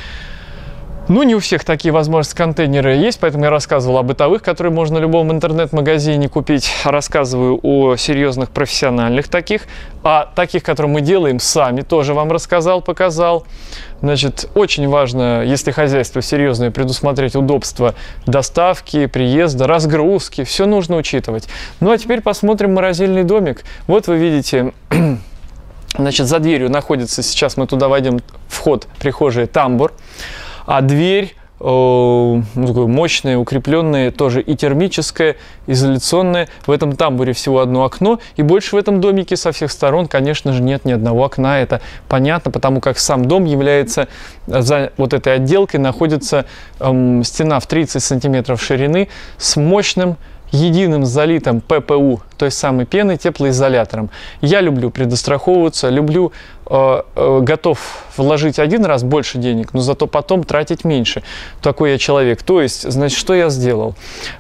Ну, не у всех такие возможности контейнеры есть, поэтому я рассказывал о бытовых, которые можно в любом интернет-магазине купить. Рассказываю о серьезных профессиональных таких, а таких, которые мы делаем сами, тоже вам рассказал, показал. Значит, очень важно, если хозяйство серьезное, предусмотреть удобство доставки, приезда, разгрузки. Все нужно учитывать. Ну, а теперь посмотрим морозильный домик. Вот вы видите, значит, за дверью находится, сейчас мы туда войдем, вход, прихожая, тамбур. А дверь ну, такое мощное, укрепленное, тоже и термическое, изоляционное. В этом тамбуре всего одно окно, и больше в этом домике со всех сторон, конечно же, нет ни одного окна. Это понятно, потому как сам дом является, за вот этой отделкой находится эм, стена в тридцать сантиметров ширины с мощным единым залитым пэ пэ у, той самой пеной, теплоизолятором. Я люблю предостраховываться, люблю, э, э, готов вложить один раз больше денег, но зато потом тратить меньше. Такой я человек. То есть, значит, что я сделал?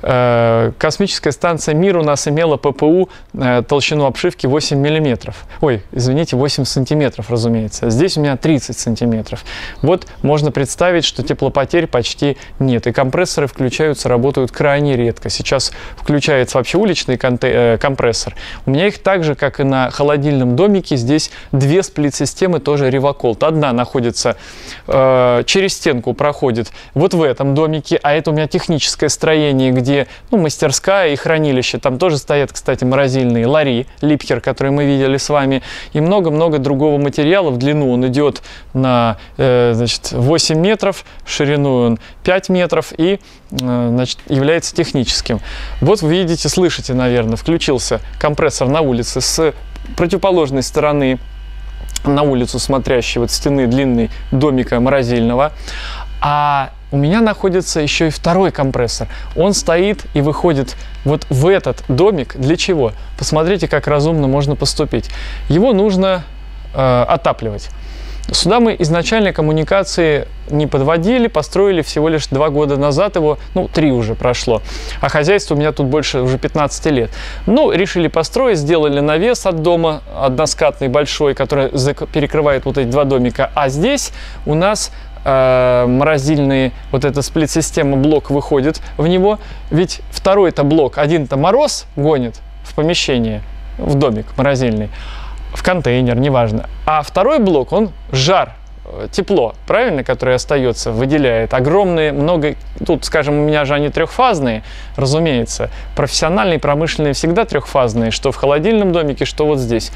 Э, космическая станция «Мир» у нас имела пэ пэ у э, толщину обшивки восемь миллиметров. Ой, извините, восемь сантиметров, разумеется. Здесь у меня тридцать сантиметров. Вот можно представить, что теплопотерь почти нет. И компрессоры включаются, работают крайне редко. Сейчас включается вообще уличный конте- компрессор. У меня их так же, как и на холодильном домике, здесь две сплит-системы, тоже Revcold. Одна находится э, через стенку, проходит вот в этом домике, а это у меня техническое строение, где ну, мастерская и хранилище. Там тоже стоят, кстати, морозильные лари, липхер, которые мы видели с вами, и много-много другого материала. В длину он идет на э, значит, восемь метров, в ширину он пять метров и э, значит, является техническим. Вот вы видите, слышите, наверное, включился компрессор на улице с противоположной стороны, на улицу смотрящей вот стены длинной домика морозильного. А у меня находится еще и второй компрессор. Он стоит и выходит вот в этот домик. Для чего? Посмотрите, как разумно можно поступить. Его нужно э, отапливать. Сюда мы изначально коммуникации не подводили, построили всего лишь два года назад его, ну, три уже прошло. А хозяйство у меня тут больше уже пятнадцати лет. Ну, решили построить, сделали навес от дома, односкатный, большой, который перекрывает вот эти два домика. А здесь у нас э, морозильные, вот эта сплит-система, блок выходит в него. Ведь второй-то блок, один-то мороз гонит в помещение, в домик морозильный, в контейнер, неважно. А второй блок, он жар, тепло, правильно, которое остается, выделяет. Огромные, много, тут, скажем, у меня же они трехфазные, разумеется. Профессиональные, промышленные всегда трехфазные, что в холодильном домике, что вот здесь.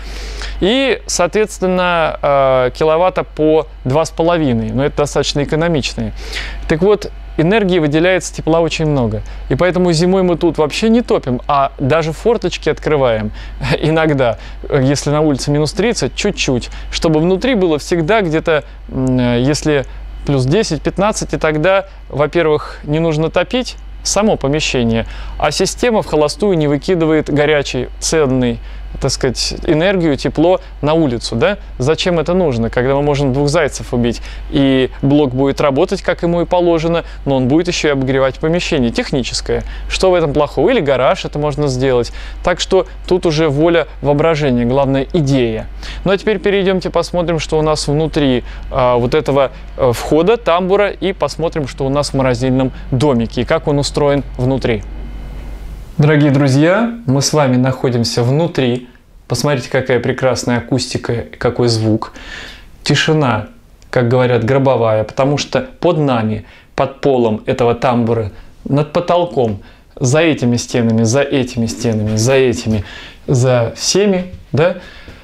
И, соответственно, киловатта по два с половиной, но это достаточно экономичные. Так вот, энергии выделяется тепла очень много. И поэтому зимой мы тут вообще не топим, а даже форточки открываем иногда, если на улице минус тридцать, чуть-чуть, чтобы внутри было всегда где-то, если плюс десять-пятнадцать, и тогда, во-первых, не нужно топить само помещение, а система в холостую не выкидывает горячий, ценный, так сказать, энергию, тепло на улицу, да? Зачем это нужно, когда мы можем двух зайцев убить, и блок будет работать, как ему и положено, но он будет еще и обогревать помещение, техническое. Что в этом плохого? Или гараж это можно сделать. Так что тут уже воля воображения, главное идея. Ну а теперь перейдемте, посмотрим, что у нас внутри а, вот этого а, входа, тамбура, и посмотрим, что у нас в морозильном домике, и как он устроен внутри. Дорогие друзья, мы с вами находимся внутри. Посмотрите, какая прекрасная акустика и какой звук. Тишина, как говорят, гробовая, потому что под нами, под полом этого тамбура, над потолком, за этими стенами, за этими стенами, за этими, за всеми, да,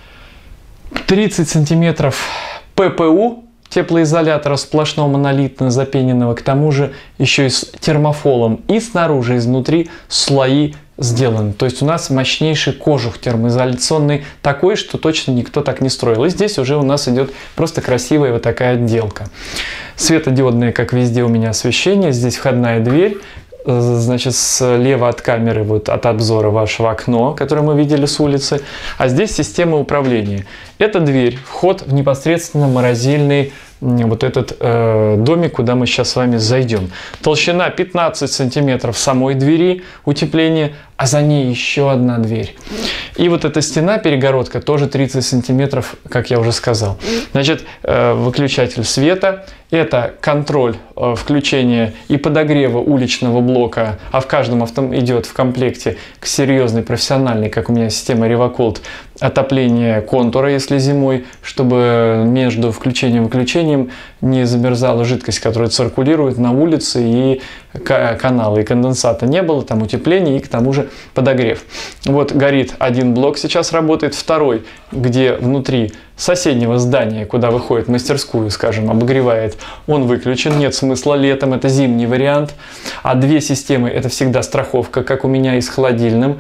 тридцать сантиметров пэ пэ у, теплоизолятора сплошного монолитно запененного, к тому же еще и с термофолом, и снаружи, и изнутри слои сделаны. То есть у нас мощнейший кожух термоизоляционный, такой, что точно никто так не строил. И здесь уже у нас идет просто красивая вот такая отделка. Светодиодное, как везде у меня, освещение. Здесь входная дверь. Значит, слева от камеры, вот от обзора вашего окно, которое мы видели с улицы. А здесь система управления. Это дверь, вход в непосредственно морозильный вот этот э, домик, куда мы сейчас с вами зайдем. Толщина пятнадцать сантиметров самой двери утепления, а за ней еще одна дверь. И вот эта стена, перегородка, тоже тридцать сантиметров, как я уже сказал. Значит, э, выключатель света. Это контроль э, включения и подогрева уличного блока, а в каждом авто идет в комплекте к серьезной профессиональной, как у меня система Revcold, отопление контура, если зимой, чтобы между включением и выключением не замерзала жидкость, которая циркулирует на улице, и каналы и конденсата не было, там утепление и к тому же подогрев. Вот горит один блок, сейчас работает второй, где внутри соседнего здания, куда выходит мастерскую, скажем, обогревает, он выключен, нет смысла летом, это зимний вариант. А две системы — это всегда страховка, как у меня и с холодильным,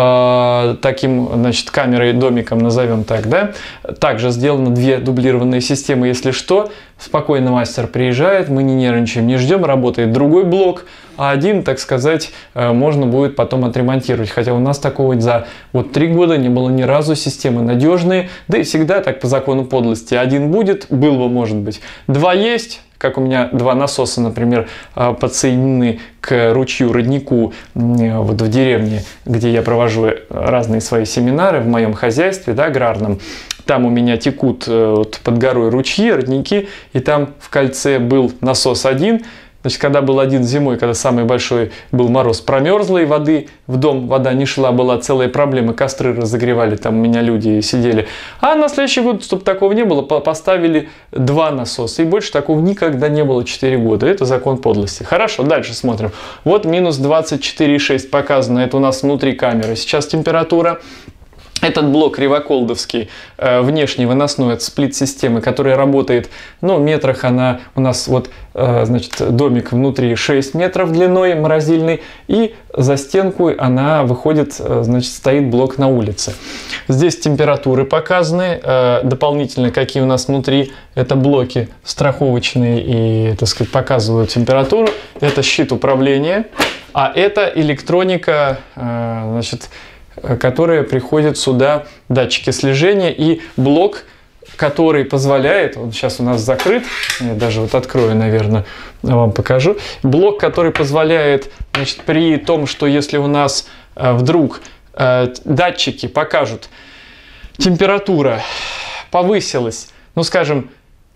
э, таким, значит, камерой, домиком назовем так, да. Также сделано две дублированные системы, если что, спокойно мастер приезжает, мы не нервничаем, не ждем, работает другой блок, а один, так сказать, можно будет потом отремонтировать. Хотя у нас такого за вот три года не было ни разу, системы надежные, да и всегда так по закону подлости. Один будет, был бы, может быть, два есть, как у меня два насоса, например, подсоединены к ручью, роднику вот в деревне, где я провожу разные свои семинары в моем хозяйстве, да, аграрном. Там у меня текут вот, под горой ручьи, родники, и там в кольце был насос один. Значит, когда был один зимой, когда самый большой был мороз, промерзло, и воды в дом вода не шла, была целая проблема, костры разогревали, там у меня люди сидели. А на следующий год, чтобы такого не было, поставили два насоса, и больше такого никогда не было четыре года. Это закон подлости. Хорошо, дальше смотрим. Вот минус двадцать четыре и шесть показано, это у нас внутри камеры. Сейчас температура. Этот блок ревоколдовский, э, внешний выносной от сплит-системы, который работает, ну, в метрах она у нас вот, э, значит, домик внутри шесть метров длиной, морозильный, и за стенку она выходит, э, значит, стоит блок на улице. Здесь температуры показаны, э, дополнительно какие у нас внутри, это блоки страховочные и, так сказать, показывают температуру. Это щит управления, а это электроника, э, значит, которые приходят сюда, датчики слежения и блок, который позволяет, он сейчас у нас закрыт, я даже вот открою, наверное, вам покажу, блок, который позволяет, значит, при том, что если у нас вдруг датчики покажут, температура повысилась, ну, скажем,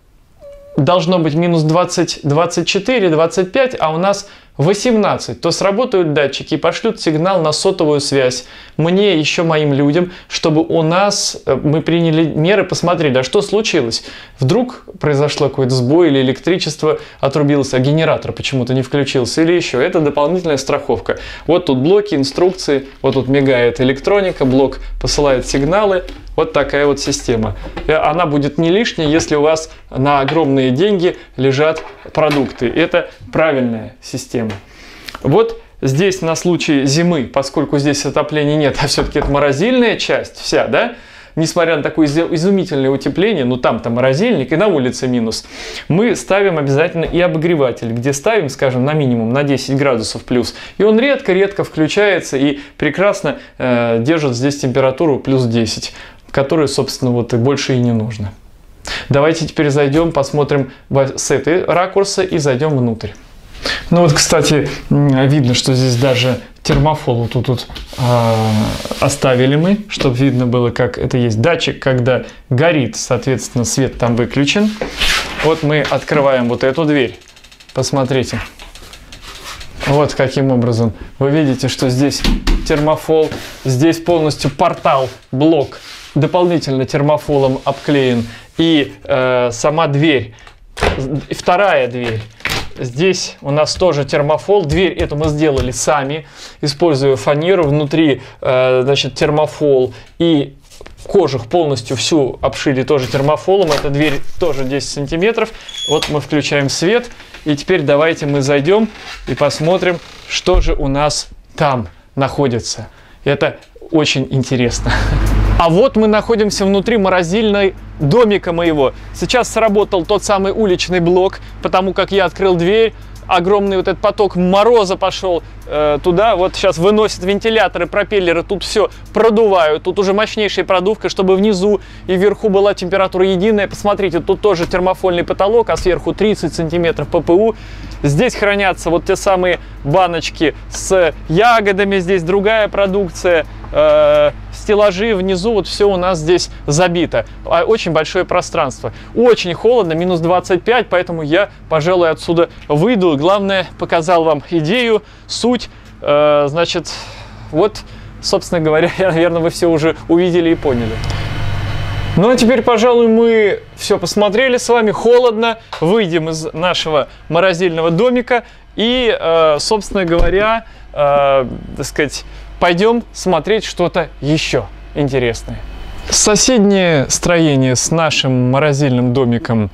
должно быть минус двадцать, двадцать четыре, двадцать пять, а у нас восемнадцать, то сработают датчики и пошлют сигнал на сотовую связь мне, еще моим людям, чтобы у нас, мы приняли меры, посмотрели, а что случилось? Вдруг произошло какой-то сбой или электричество отрубилось, а генератор почему-то не включился или еще. Это дополнительная страховка. Вот тут блоки, инструкции, вот тут мигает электроника, блок посылает сигналы. Вот такая вот система. Она будет не лишней, если у вас на огромные деньги лежат продукты. Это правильная система. Вот здесь на случай зимы, поскольку здесь отопления нет, а все-таки это морозильная часть вся, да? Несмотря на такое изумительное утепление, ну там-то морозильник и на улице минус, мы ставим обязательно и обогреватель, где ставим, скажем, на минимум, на десять градусов плюс. И он редко-редко включается и прекрасно э, держит здесь температуру плюс десять, которую, собственно, вот и больше и не нужно. Давайте теперь зайдем, посмотрим с этой ракурса и зайдем внутрь. Ну вот, кстати, видно, что здесь даже термофол вот тут, тут э, оставили мы, чтобы видно было, как это есть датчик, когда горит, соответственно, свет там выключен. Вот мы открываем вот эту дверь. Посмотрите. Вот каким образом. Вы видите, что здесь термофол, здесь полностью портал, блок, дополнительно термофолом обклеен. И э, сама дверь, и вторая дверь. Здесь у нас тоже термофол. Дверь эту мы сделали сами, используя фанеру. Внутри, э, значит, термофол и кожух полностью всю обшили тоже термофолом. Эта дверь тоже десять сантиметров. Вот мы включаем свет. И теперь давайте мы зайдем и посмотрим, что же у нас там находится. Это очень интересно. А вот мы находимся внутри морозильной домика моего. Сейчас сработал тот самый уличный блок, потому как я открыл дверь, огромный вот этот поток мороза пошел э, туда. Вот сейчас выносят вентиляторы, пропеллеры, тут все продувают. Тут уже мощнейшая продувка, чтобы внизу и вверху была температура единая. Посмотрите, тут тоже термофольный потолок, а сверху тридцать сантиметров ППУ. Здесь хранятся вот те самые баночки с ягодами, здесь другая продукция, э, стеллажи внизу, вот все у нас здесь забито. Очень большое пространство. Очень холодно, минус двадцать пять, поэтому я, пожалуй, отсюда выйду. Главное, показал вам идею, суть. Э, значит, вот, собственно говоря, наверное, вы все уже увидели и поняли. Ну а теперь, пожалуй, мы все посмотрели с вами. Холодно. Выйдем из нашего морозильного домика и, э, собственно говоря, э, так сказать, пойдем смотреть что-то еще интересное. Соседнее строение с нашим морозильным домиком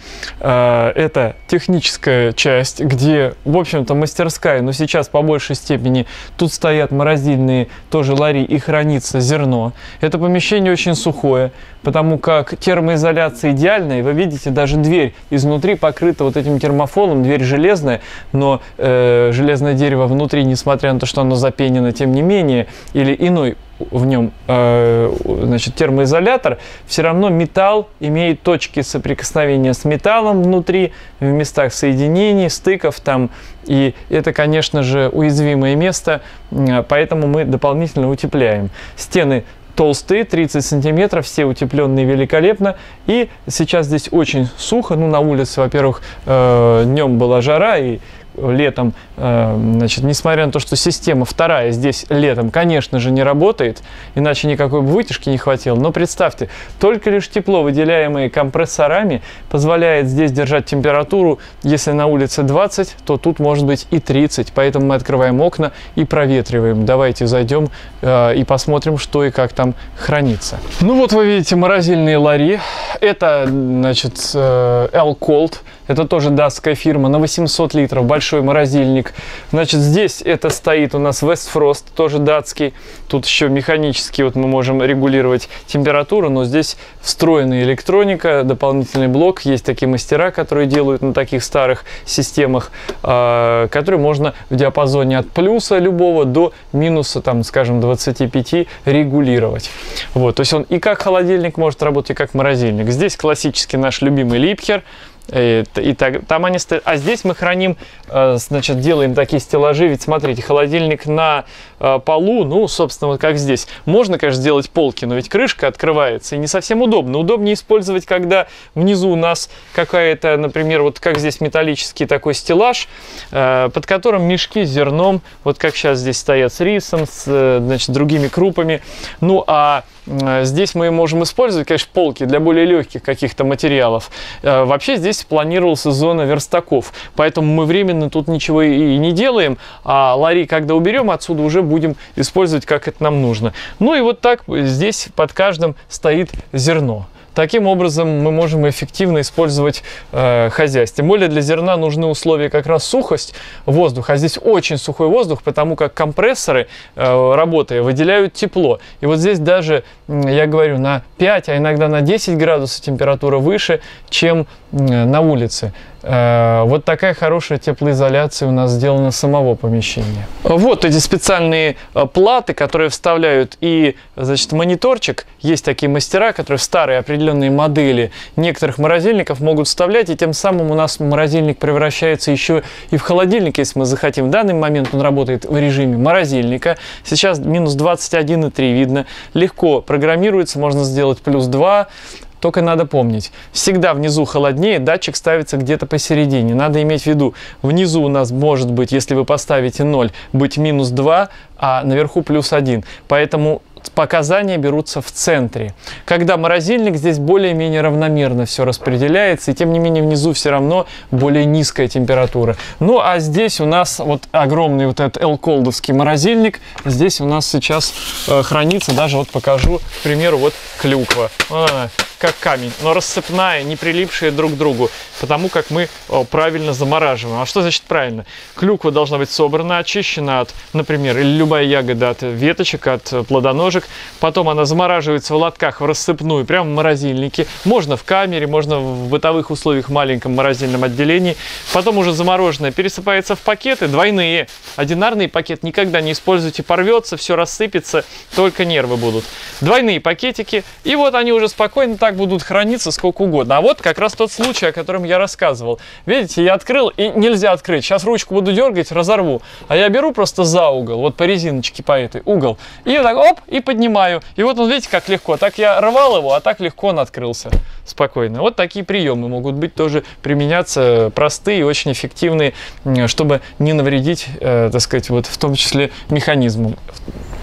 э, это техническая часть, где, в общем-то, мастерская, но сейчас по большей степени тут стоят морозильные тоже лари и хранится зерно. Это помещение очень сухое, потому как термоизоляция идеальная. Вы видите, даже дверь изнутри покрыта вот этим термофолом, дверь железная, но э, железное дерево внутри, несмотря на то, что оно запенено, тем не менее, или иной в нем э, значит, термоизолятор, все равно металл имеет точки соприкосновения с металлом внутри, в местах соединений, стыков там, и это, конечно же, уязвимое место, поэтому мы дополнительно утепляем. Стены толстые, тридцать сантиметров, все утепленные великолепно. И сейчас здесь очень сухо. Ну, на улице, во-первых, э, днем была жара, и летом, э, значит, несмотря на то, что система вторая здесь летом, конечно же, не работает, иначе никакой бы вытяжки не хватило. Но представьте, только лишь тепло, выделяемое компрессорами, позволяет здесь держать температуру. Если на улице двадцать, то тут может быть и тридцать. Поэтому мы открываем окна и проветриваем. Давайте зайдем э, и посмотрим, что и как там хранится. Ну вот вы видите морозильные лари. Это, значит, э, L-Cold. Это тоже датская фирма, на восемьсот литров, большой морозильник. Значит, здесь это стоит у нас Westfrost, тоже датский. Тут еще механически вот мы можем регулировать температуру, но здесь встроенная электроника, дополнительный блок. Есть такие мастера, которые делают на таких старых системах, э, которые можно в диапазоне от плюса любого до минуса, там, скажем, двадцати пяти регулировать. Вот, то есть он и как холодильник может работать, и как морозильник. Здесь классический наш любимый Liebherr. И, и так, там они стоят. А здесь мы храним, э, значит, делаем такие стеллажи. Ведь смотрите, холодильник на э, полу, ну, собственно, вот как здесь. Можно, конечно, сделать полки, но ведь крышка открывается, и не совсем удобно. Удобнее использовать, когда внизу у нас какая-то, например, вот как здесь металлический такой стеллаж, э, под которым мешки с зерном, вот как сейчас здесь стоят с рисом, с, э, значит, другими крупами. Ну, а э, здесь мы можем использовать, конечно, полки для более легких каких-то материалов. Э, вообще здесь планировался зона верстаков, поэтому мы временно тут ничего и не делаем, а лари, когда уберем отсюда, уже будем использовать, как это нам нужно. Ну и вот так здесь под каждым стоит зерно. Таким образом мы можем эффективно использовать э, хозяйство. Тем более для зерна нужны условия как раз сухость воздуха. А здесь очень сухой воздух, потому как компрессоры, э, работая, выделяют тепло. И вот здесь даже, я говорю, на пять, а иногда на десять градусов температура выше, чем э, на улице. Э, вот такая хорошая теплоизоляция у нас сделана самого помещения. Вот эти специальные э, платы, которые вставляют и, значит, мониторчик. Есть такие мастера, которые в старые определенные модели некоторых морозильников могут вставлять, и тем самым у нас морозильник превращается еще и в холодильник, если мы захотим. В данный момент он работает в режиме морозильника. Сейчас минус двадцать один и три видно. Легко программируется, можно сделать плюс два. Только надо помнить, всегда внизу холоднее, датчик ставится где-то посередине. Надо иметь в виду, внизу у нас может быть, если вы поставите ноль, быть минус два, а наверху плюс один. Поэтому показания берутся в центре. Когда морозильник, здесь более-менее равномерно все распределяется, и тем не менее внизу все равно более низкая температура. Ну а здесь у нас вот огромный вот этот L-Coldовский морозильник. Здесь у нас сейчас э, хранится, даже вот покажу, к примеру, вот клюква. Вот она, как камень, но рассыпная, не прилипшая друг к другу, потому как мы о, правильно замораживаем. А что значит правильно? Клюква должна быть собрана, очищена от, например, или любая ягода от веточек, от плодоножек. Потом она замораживается в лотках в рассыпную, прямо в морозильнике. Можно в камере, можно в бытовых условиях в маленьком морозильном отделении. Потом уже замороженная пересыпается в пакеты двойные. Одинарный пакет никогда не используйте, порвется, все рассыпется, только нервы будут. Двойные пакетики, и вот они уже спокойно так будут храниться сколько угодно. А вот как раз тот случай, о котором я рассказывал. Видите, я открыл, и нельзя открыть. Сейчас ручку буду дергать, разорву. А я беру просто за угол, вот по резиночке, по этой, угол. И вот так, оп, и поднимаю. И вот он, видите, как легко. Так я рвал его, а так легко он открылся. Спокойно. Вот такие приемы могут быть тоже применяться, простые, очень эффективные, чтобы не навредить, э, так сказать, вот в том числе механизму.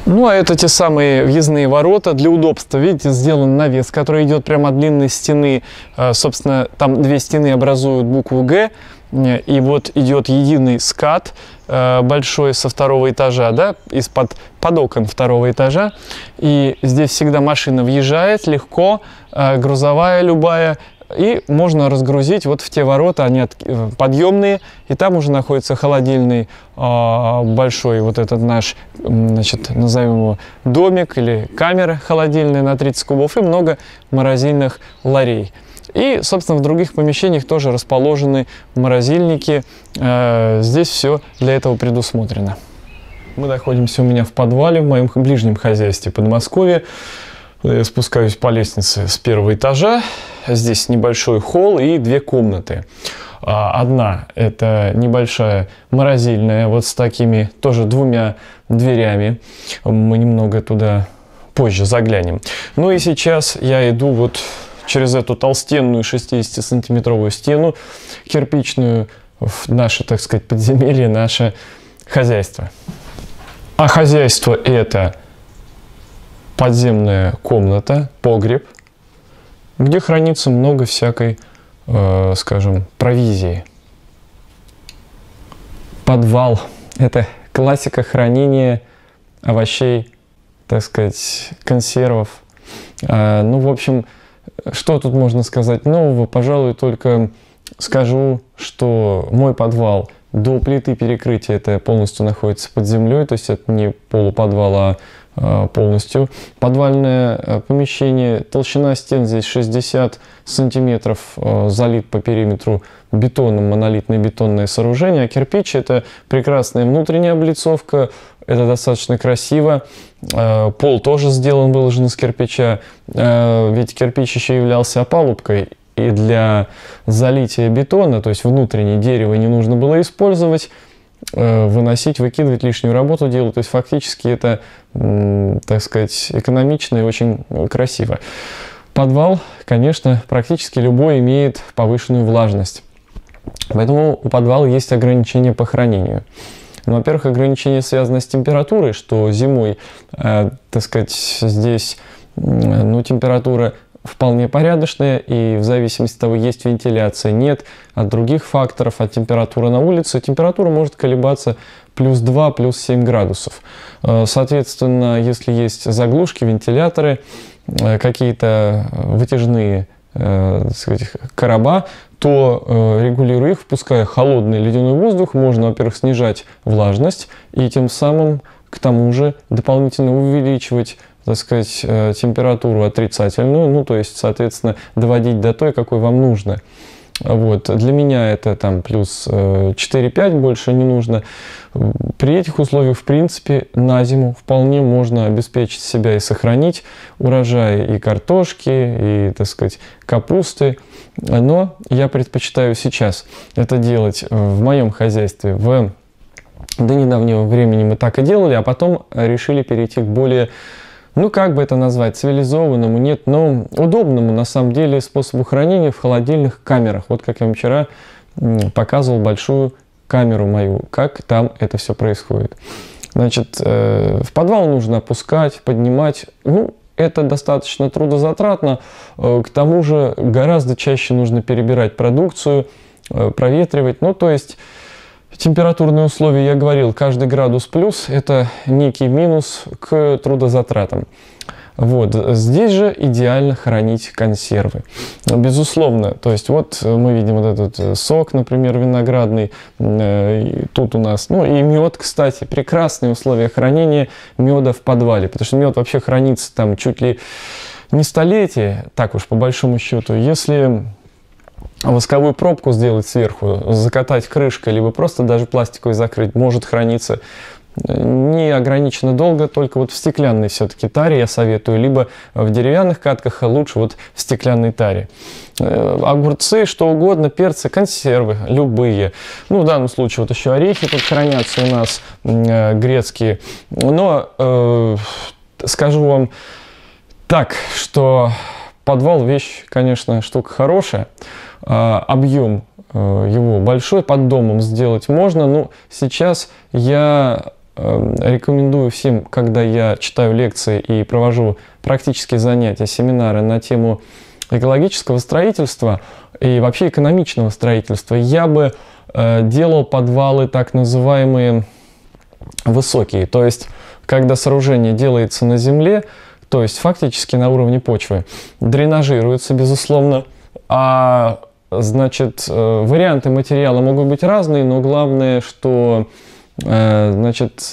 Ну, а это те самые въездные ворота. Для удобства, видите, сделан навес, который идет прямо от длинной стены. Собственно, там две стены образуют букву «Г». И вот идет единый скат большой со второго этажа, да, из-под под окон второго этажа. И здесь всегда машина въезжает легко, грузовая любая. И можно разгрузить вот в те ворота, они от, подъемные, и там уже находится холодильный э, большой вот этот наш, значит, назовем его домик или камера холодильная на тридцать кубов и много морозильных ларей. И, собственно, в других помещениях тоже расположены морозильники. Э, здесь все для этого предусмотрено. Мы находимся у меня в подвале, в моем ближнем хозяйстве Подмосковья. Я спускаюсь по лестнице с первого этажа. Здесь небольшой холл и две комнаты. Одна – это небольшая морозильная, вот с такими тоже двумя дверями. Мы немного туда позже заглянем. Ну и сейчас я иду вот через эту толстенную шестидесятисантиметровую стену кирпичную в наше, так сказать, подземелье, наше хозяйство. А хозяйство – это подземная комната, погреб, где хранится много всякой, э, скажем, провизии. Подвал – это классика хранения овощей, так сказать, консервов. Э, ну, в общем, что тут можно сказать нового? Пожалуй, только скажу, что мой подвал до плиты перекрытия это полностью находится под землей, то есть это не полуподвал, а полностью. Подвальное помещение, толщина стен здесь шестьдесят сантиметров, залит по периметру бетоном, монолитное бетонное сооружение, а кирпич – это прекрасная внутренняя облицовка, это достаточно красиво. Пол тоже сделан, выложен из кирпича, ведь кирпич еще являлся опалубкой, и для залития бетона, то есть внутреннее дерево не нужно было использовать, выносить, выкидывать, лишнюю работу делать. То есть фактически это, так сказать, экономично и очень красиво. Подвал, конечно, практически любой имеет повышенную влажность. Поэтому у подвала есть ограничения по хранению. Ну, во-первых, ограничение связано с температурой, что зимой, э, так сказать, здесь ну, температура вполне порядочная, и в зависимости от того, есть вентиляция, нет, от других факторов, от температуры на улице, температура может колебаться плюс два, плюс семь градусов. Соответственно, если есть заглушки, вентиляторы, какие-то вытяжные, так сказать, короба, то, регулируя их, впуская холодный ледяной воздух, можно, во-первых, снижать влажность и тем самым, к тому же, дополнительно увеличивать, так сказать, температуру отрицательную, ну, то есть, соответственно, доводить до той, какой вам нужно. Вот. Для меня это там плюс четыре-пять, больше не нужно. При этих условиях, в принципе, на зиму вполне можно обеспечить себя и сохранить урожай и картошки, и, так сказать, капусты. Но я предпочитаю сейчас это делать в моем хозяйстве. В... До недавнего времени мы так и делали, а потом решили перейти к более, ну, как бы это назвать, цивилизованному, нет, но удобному, на самом деле, способу хранения в холодильных камерах. Вот как я вам вчера показывал большую камеру мою, как там это все происходит. Значит, в подвал нужно опускать, поднимать, ну, это достаточно трудозатратно, к тому же гораздо чаще нужно перебирать продукцию, проветривать, ну, то есть... Температурные условия, я говорил, каждый градус плюс – это некий минус к трудозатратам. Вот. Здесь же идеально хранить консервы. Безусловно, то есть вот мы видим вот этот сок, например, виноградный, тут у нас, ну и мед, кстати, прекрасные условия хранения меда в подвале, потому что мед вообще хранится там чуть ли не столетие, так уж по большому счету, если... восковую пробку сделать сверху, закатать крышкой, либо просто даже пластиковой закрыть, может храниться не ограниченно долго, только вот в стеклянной все-таки таре я советую, либо в деревянных катках, а лучше вот в стеклянной таре. Огурцы, что угодно, перцы, консервы, любые. Ну, в данном случае вот еще орехи тут хранятся у нас, э, грецкие. Но э, скажу вам так, что подвал вещь, конечно, штука хорошая. Объем его большой, под домом сделать можно, но сейчас я рекомендую всем, когда я читаю лекции и провожу практические занятия, семинары на тему экологического строительства и вообще экономичного строительства, я бы э, делал подвалы так называемые высокие. То есть, когда сооружение делается на земле, то есть фактически на уровне почвы, дренажируется, безусловно, а значит, э, варианты материала могут быть разные, но главное, что э, значит,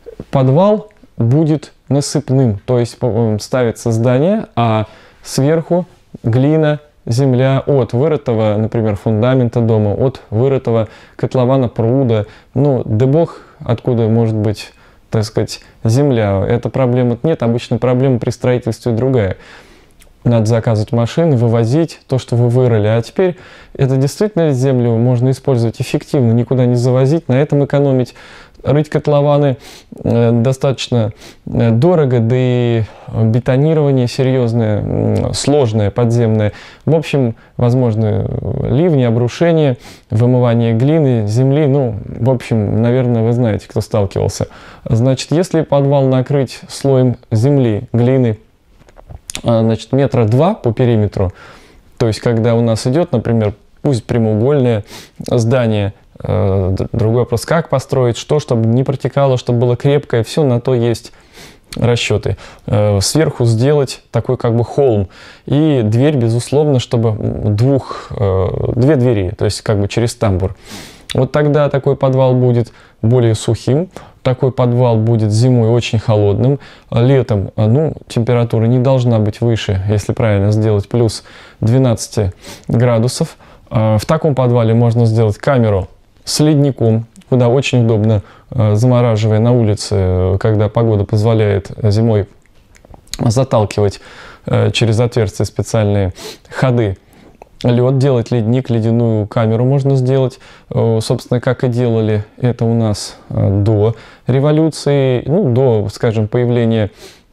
подвал будет насыпным, то есть ставится здание, а сверху глина, земля от вырытого, например, фундамента дома, от вырытого котлована пруда. Ну, да бог, откуда может быть, так сказать, земля. Эта проблема нет. Обычно проблема при строительстве другая. Надо заказывать машины, вывозить то, что вы вырыли. А теперь это действительно землю можно использовать эффективно, никуда не завозить, на этом экономить. Рыть котлованы э, достаточно э, дорого, да и бетонирование серьезное, э, сложное, подземное. В общем, возможны ливни, обрушения, вымывание глины, земли. Ну, в общем, наверное, вы знаете, кто сталкивался. Значит, если подвал накрыть слоем земли, глины, значит, метра два по периметру, то есть когда у нас идет, например, пусть прямоугольное здание, другой вопрос, как построить, что, чтобы не протекало, чтобы было крепкое, все на то есть расчеты. Сверху сделать такой как бы холм и дверь, безусловно, чтобы двух, две двери, то есть как бы через тамбур. Вот тогда такой подвал будет более сухим, такой подвал будет зимой очень холодным, летом, ну, температура не должна быть выше, если правильно сделать, плюс двенадцать градусов. В таком подвале можно сделать камеру с ледником, куда очень удобно, замораживая на улице, когда погода позволяет зимой заталкивать через отверстия специальные ходы лед, делать ледник, ледяную камеру можно сделать. Собственно, как и делали это у нас до революции, ну, до, скажем, появления,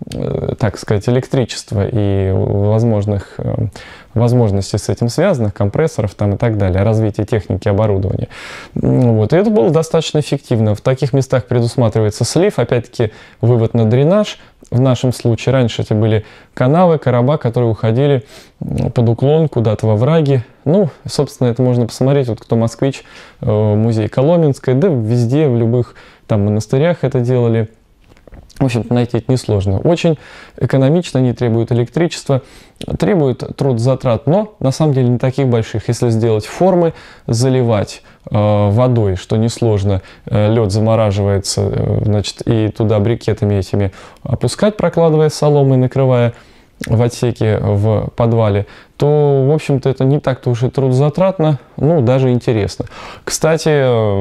так сказать, электричества и возможных возможностей с этим связанных, компрессоров там и так далее, развитие техники оборудования. Вот. И это было достаточно эффективно. В таких местах предусматривается слив, опять-таки вывод на дренаж. В нашем случае раньше это были канавы, короба, которые уходили под уклон куда-то во враги. Ну, собственно, это можно посмотреть, вот кто москвич, музей Коломенской, да везде, в любых там монастырях это делали. В общем-то, найти это несложно. Очень экономично, не требует электричества, требует трудозатрат, но на самом деле не таких больших. Если сделать формы, заливать э, водой, что несложно, э, лед замораживается, э, значит, и туда брикетами этими опускать, прокладывая соломой, накрывая в отсеке в подвале, то, в общем-то, это не так-то уж и трудозатратно, ну, даже интересно. Кстати,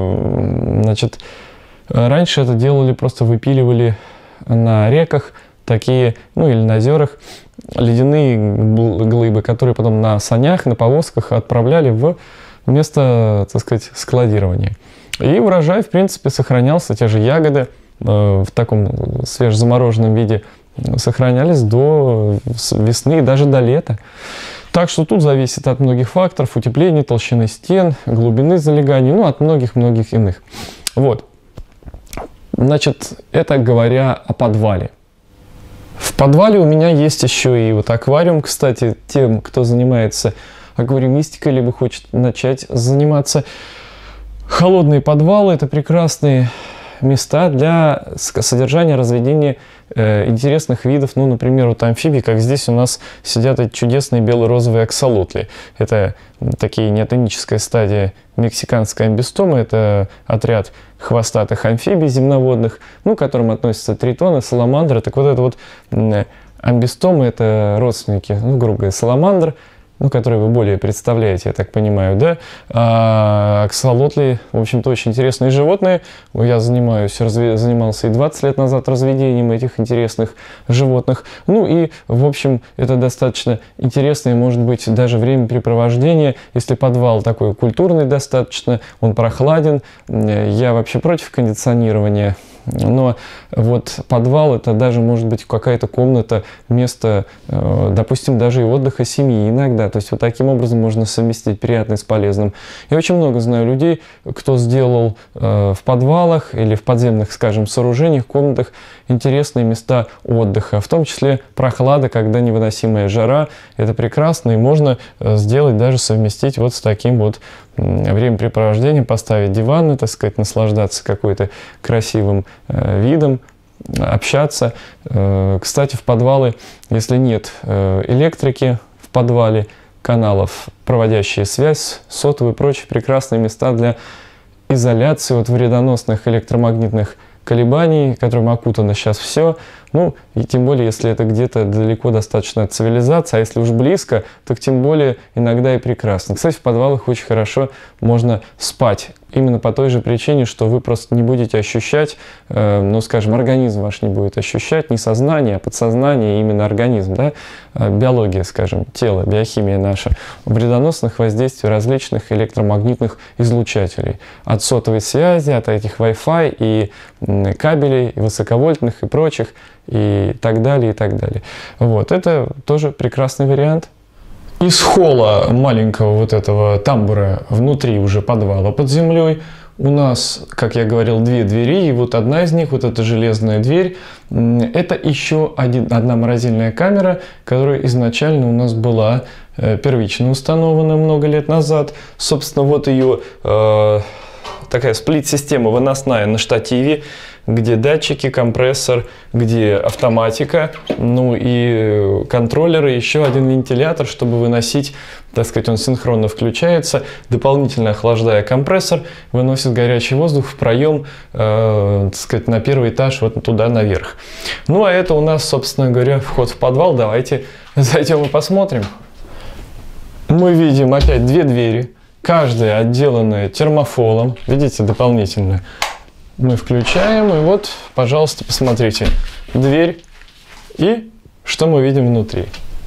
э, значит, раньше это делали, просто выпиливали на реках такие, ну или на озерах, ледяные глыбы, которые потом на санях, на повозках отправляли в место, так сказать, складирования. И урожай, в принципе, сохранялся, те же ягоды э, в таком свежезамороженном виде сохранялись до весны и даже до лета. Так что тут зависит от многих факторов: утепления, толщины стен, глубины залеганий, ну, от многих-многих иных. Вот. Значит, это говоря о подвале. В подвале у меня есть еще и вот аквариум. Кстати, тем, кто занимается аквариумистикой, либо хочет начать заниматься. Холодные подвалы – это прекрасные места для содержания, разведения э, интересных видов. Ну, например, вот амфибий, как здесь у нас сидят эти чудесные бело-розовые аксолотли. Это такие неотоническая стадия мексиканской амбистомы. Это отряд хвостатых амфибий земноводных, ну, к которым относятся тритоны, саламандры. Так вот, это вот амбистомы – это родственники, ну, грубо говоря, саламандр, ну, которые вы более представляете, я так понимаю, да. А аксолотли, в общем-то, очень интересные животные. Я занимаюсь, разве, занимался и двадцать лет назад разведением этих интересных животных. Ну и, в общем, это достаточно интересное, может быть, даже времяпрепровождение. Если подвал такой культурный достаточно, он прохладен. Я вообще против кондиционирования. Но вот подвал — это даже может быть какая-то комната, место, допустим, даже и отдыха семьи иногда. То есть вот таким образом можно совместить приятное с полезным. Я очень много знаю людей, кто сделал в подвалах или в подземных, скажем, сооружениях, комнатах интересные места отдыха, в том числе прохлада, когда невыносимая жара. Это прекрасно, и можно сделать, даже совместить вот с таким вот времяпрепровождением, поставить диваны, так сказать, наслаждаться какой-то красивым э, видом, общаться. Э, кстати, в подвалы, если нет э, электрики в подвале, каналов, проводящие связь, сотовые и прочие прекрасные места для изоляции от вредоносных электромагнитных колебаний, которым окутано сейчас все. Ну, и тем более, если это где-то далеко достаточно от цивилизации, а если уж близко, так тем более иногда и прекрасно. Кстати, в подвалах очень хорошо можно спать. Именно по той же причине, что вы просто не будете ощущать, э, ну, скажем, организм ваш не будет ощущать не сознание, а подсознание, именно организм, да, э, биология, скажем, тело, биохимия наша, вредоносных воздействий различных электромагнитных излучателей. От сотовой связи, от этих Wi-Fi и м, кабелей, и высоковольтных, и прочих, и так далее, и так далее. Вот, это тоже прекрасный вариант. Из холла маленького вот этого тамбура внутри уже подвала под землей у нас, как я говорил, две двери, и вот одна из них, вот эта железная дверь, это еще один, одна морозильная камера, которая изначально у нас была э, первично установлена много лет назад. Собственно, вот ее э, такая сплит-система выносная на штативе, где датчики, компрессор, где автоматика, ну и контроллеры, еще один вентилятор, чтобы выносить, так сказать, он синхронно включается, дополнительно охлаждая компрессор, выносит горячий воздух в проем, э, так сказать, на первый этаж, вот туда наверх. Ну а это у нас, собственно говоря, вход в подвал. Давайте зайдем и посмотрим. Мы видим опять две двери, каждая отделанная термофолом, видите, дополнительно. Мы включаем, и вот, пожалуйста, посмотрите, дверь, и что мы видим внутри.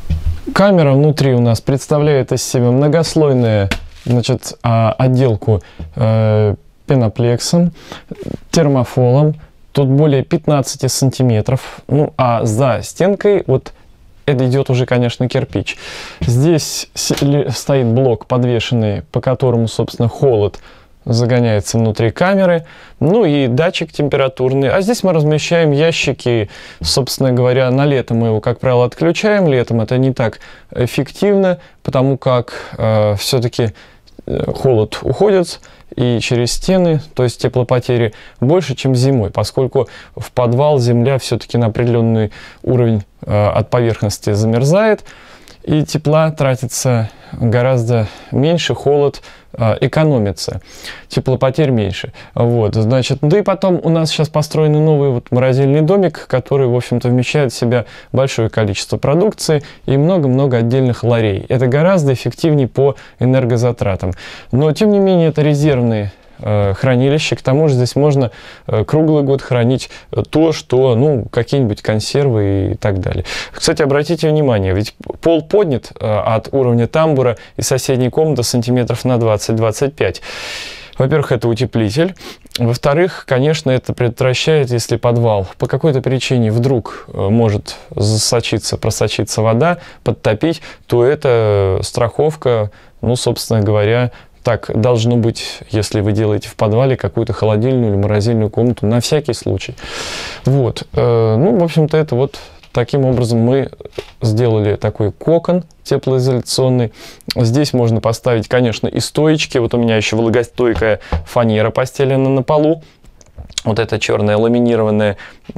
Камера внутри у нас представляет из себя многослойную, значит, отделку э, пеноплексом, термофолом, тут более пятнадцати сантиметров, ну а за стенкой вот это идет уже, конечно, кирпич. Здесь стоит блок подвешенный, по которому, собственно, холод загоняется внутри камеры, ну и датчик температурный. А здесь мы размещаем ящики, собственно говоря, на лето мы его, как правило, отключаем. Летом это не так эффективно, потому как э, все-таки холод уходит и через стены, то есть теплопотери больше, чем зимой, поскольку в подвал земля все-таки на определенный уровень э, от поверхности замерзает, и тепла тратится гораздо меньше, холод э, экономится, теплопотерь меньше. Вот, значит, да и потом у нас сейчас построен новый вот морозильный домик, который, в общем-то, вмещает в себя большое количество продукции и много-много отдельных ларей. Это гораздо эффективнее по энергозатратам. Но, тем не менее, это резервные хранилище. К тому же здесь можно круглый год хранить то, что, ну, какие-нибудь консервы и так далее. Кстати, обратите внимание, ведь пол поднят от уровня тамбура и соседней комнаты сантиметров на двадцать-двадцать пять. Во-первых, это утеплитель. Во-вторых, конечно, это предотвращает, если подвал по какой-то причине вдруг может засочиться, просочиться вода, подтопить, то это страховка, ну, собственно говоря, так должно быть, если вы делаете в подвале какую-то холодильную или морозильную комнату, на всякий случай. Вот. Ну, в общем-то, это вот таким образом мы сделали такой кокон теплоизоляционный. Здесь можно поставить, конечно, и стоечки. Вот у меня еще влагостойкая фанера постелена на полу. Вот это черное ламинированное,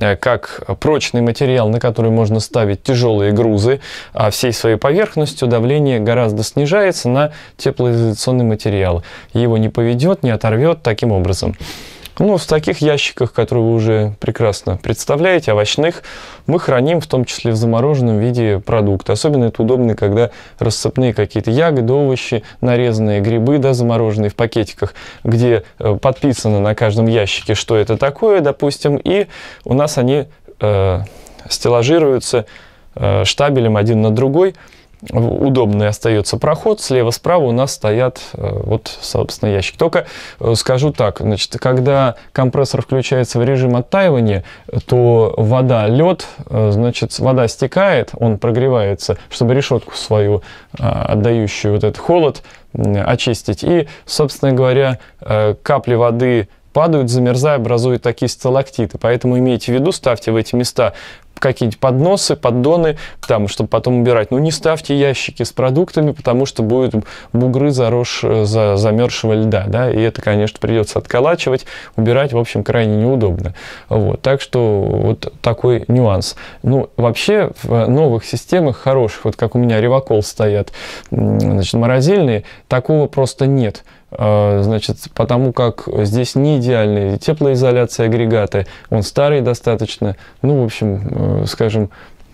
как прочный материал, на который можно ставить тяжелые грузы, а всей своей поверхностью давление гораздо снижается на теплоизоляционный материал. Его не поведет, не оторвет таким образом. Ну, в таких ящиках, которые вы уже прекрасно представляете, овощных, мы храним в том числе в замороженном виде продукты. Особенно это удобно, когда рассыпные какие-то ягоды, овощи, нарезанные грибы, да, замороженные в пакетиках, где подписано на каждом ящике, что это такое, допустим, и у нас они э, стеллажируются э, штабелем один на другой. удобный остается проход, слева-справа у нас стоят вот, собственно, ящики. Только скажу так, значит, когда компрессор включается в режим оттаивания, то вода, лед, значит, вода стекает, он прогревается, чтобы решетку свою, отдающую вот этот холод, очистить. И, собственно говоря, капли воды падают, замерзая, образуют такие сталактиты. Поэтому имейте в виду, ставьте в эти места какие-нибудь подносы, поддоны, там, чтобы потом убирать. Но не ставьте ящики с продуктами, потому что будут бугры заросш, за, замерзшего льда. Да? И это, конечно, придется отколачивать, убирать, в общем, крайне неудобно. Вот. Так что вот такой нюанс. Ну, вообще в новых системах хороших, вот как у меня Ревакол стоят, значит, морозильные, такого просто нет. Значит, потому как здесь не идеальные теплоизоляция агрегаты, он старый достаточно, ну, в общем, скажем,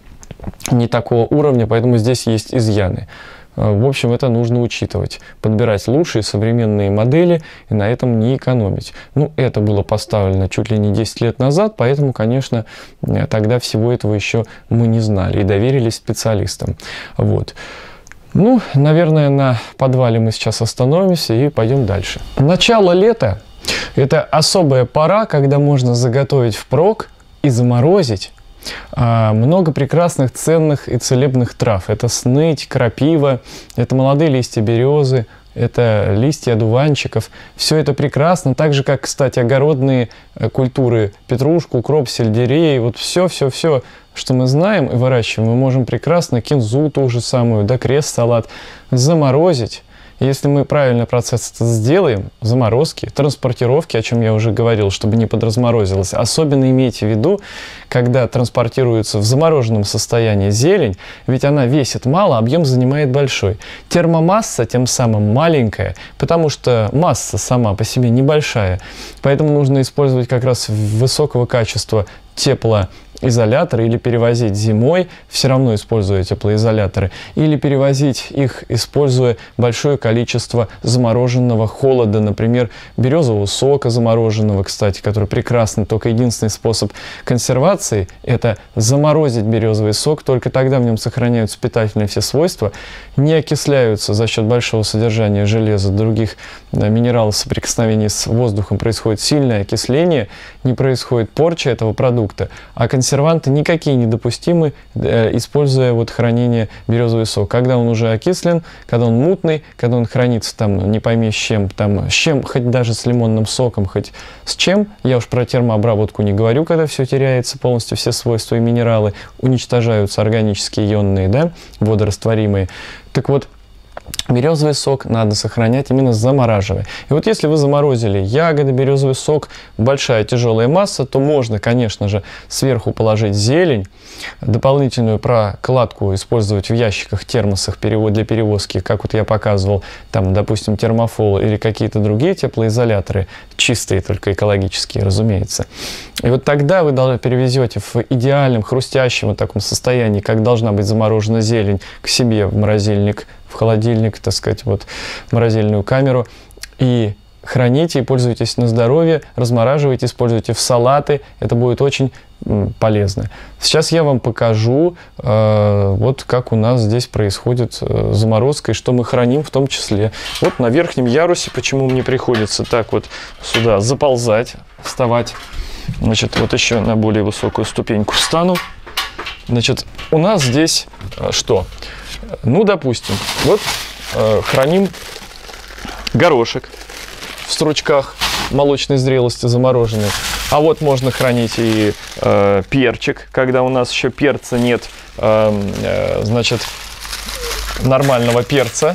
не такого уровня, поэтому здесь есть изъяны. В общем, это нужно учитывать, подбирать лучшие современные модели и на этом не экономить. Ну, это было поставлено чуть ли не десять лет назад, поэтому, конечно, тогда всего этого еще мы не знали и доверились специалистам. Вот. Ну, наверное, на подвале мы сейчас остановимся и пойдем дальше. Начало лета – это особая пора, когда можно заготовить впрок и заморозить а, много прекрасных, ценных и целебных трав. Это сныть, крапива, это молодые листья березы, это листья одуванчиков. Все это прекрасно, так же, как, кстати, огородные культуры, петрушку, укроп, сельдерей, вот все-все-все, что мы знаем и выращиваем, мы можем прекрасно кинзу ту же самую, да, крест-салат заморозить. Если мы правильно процесс это сделаем, заморозки, транспортировки, о чем я уже говорил, чтобы не подразморозилось, особенно имейте в виду, когда транспортируется в замороженном состоянии зелень, ведь она весит мало, объем занимает большой. Термомасса тем самым маленькая, потому что масса сама по себе небольшая, поэтому нужно использовать как раз высокого качества теплоизоляторы или перевозить зимой, все равно используя теплоизоляторы, или перевозить их, используя большое количество замороженного холода, например, березового сока замороженного, кстати, который прекрасный, только единственный способ консервации – это заморозить березовый сок, только тогда в нем сохраняются питательные все свойства, не окисляются за счет большого содержания железа, других минералов, соприкосновения с воздухом происходит сильное окисление, не происходит порча этого продукта, а консерванты никакие недопустимы, э, используя вот хранение березовый сок. Когда он уже окислен, когда он мутный, когда он хранится там не пойми с чем, там, с чем, хоть даже с лимонным соком, хоть с чем, я уж про термообработку не говорю, когда все теряется полностью, все свойства и минералы, уничтожаются органические ионные, да, водорастворимые. Так вот, березовый сок надо сохранять именно замораживая. И вот если вы заморозили ягоды, березовый сок, большая тяжелая масса, то можно, конечно же, сверху положить зелень, дополнительную прокладку использовать в ящиках, термосах для перевозки, как вот я показывал, там, допустим, термофол или какие-то другие теплоизоляторы, чистые, только экологические, разумеется. И вот тогда вы перевезете в идеальном, хрустящем вот таком состоянии, как должна быть заморожена зелень, к себе в морозильник, в холодильник, так сказать, вот морозильную камеру, и храните и пользуйтесь на здоровье, размораживайте, используйте в салаты, это будет очень полезно. Сейчас я вам покажу, э, вот как у нас здесь происходит э, заморозка и что мы храним в том числе. Вот на верхнем ярусе, почему мне приходится так вот сюда заползать, вставать. Значит, вот еще на более высокую ступеньку встану. Значит, у нас здесь э, что? Ну, допустим, вот э, храним горошек в стручках молочной зрелости замороженный. А вот можно хранить и э, перчик, когда у нас еще перца нет, э, э, значит, нормального перца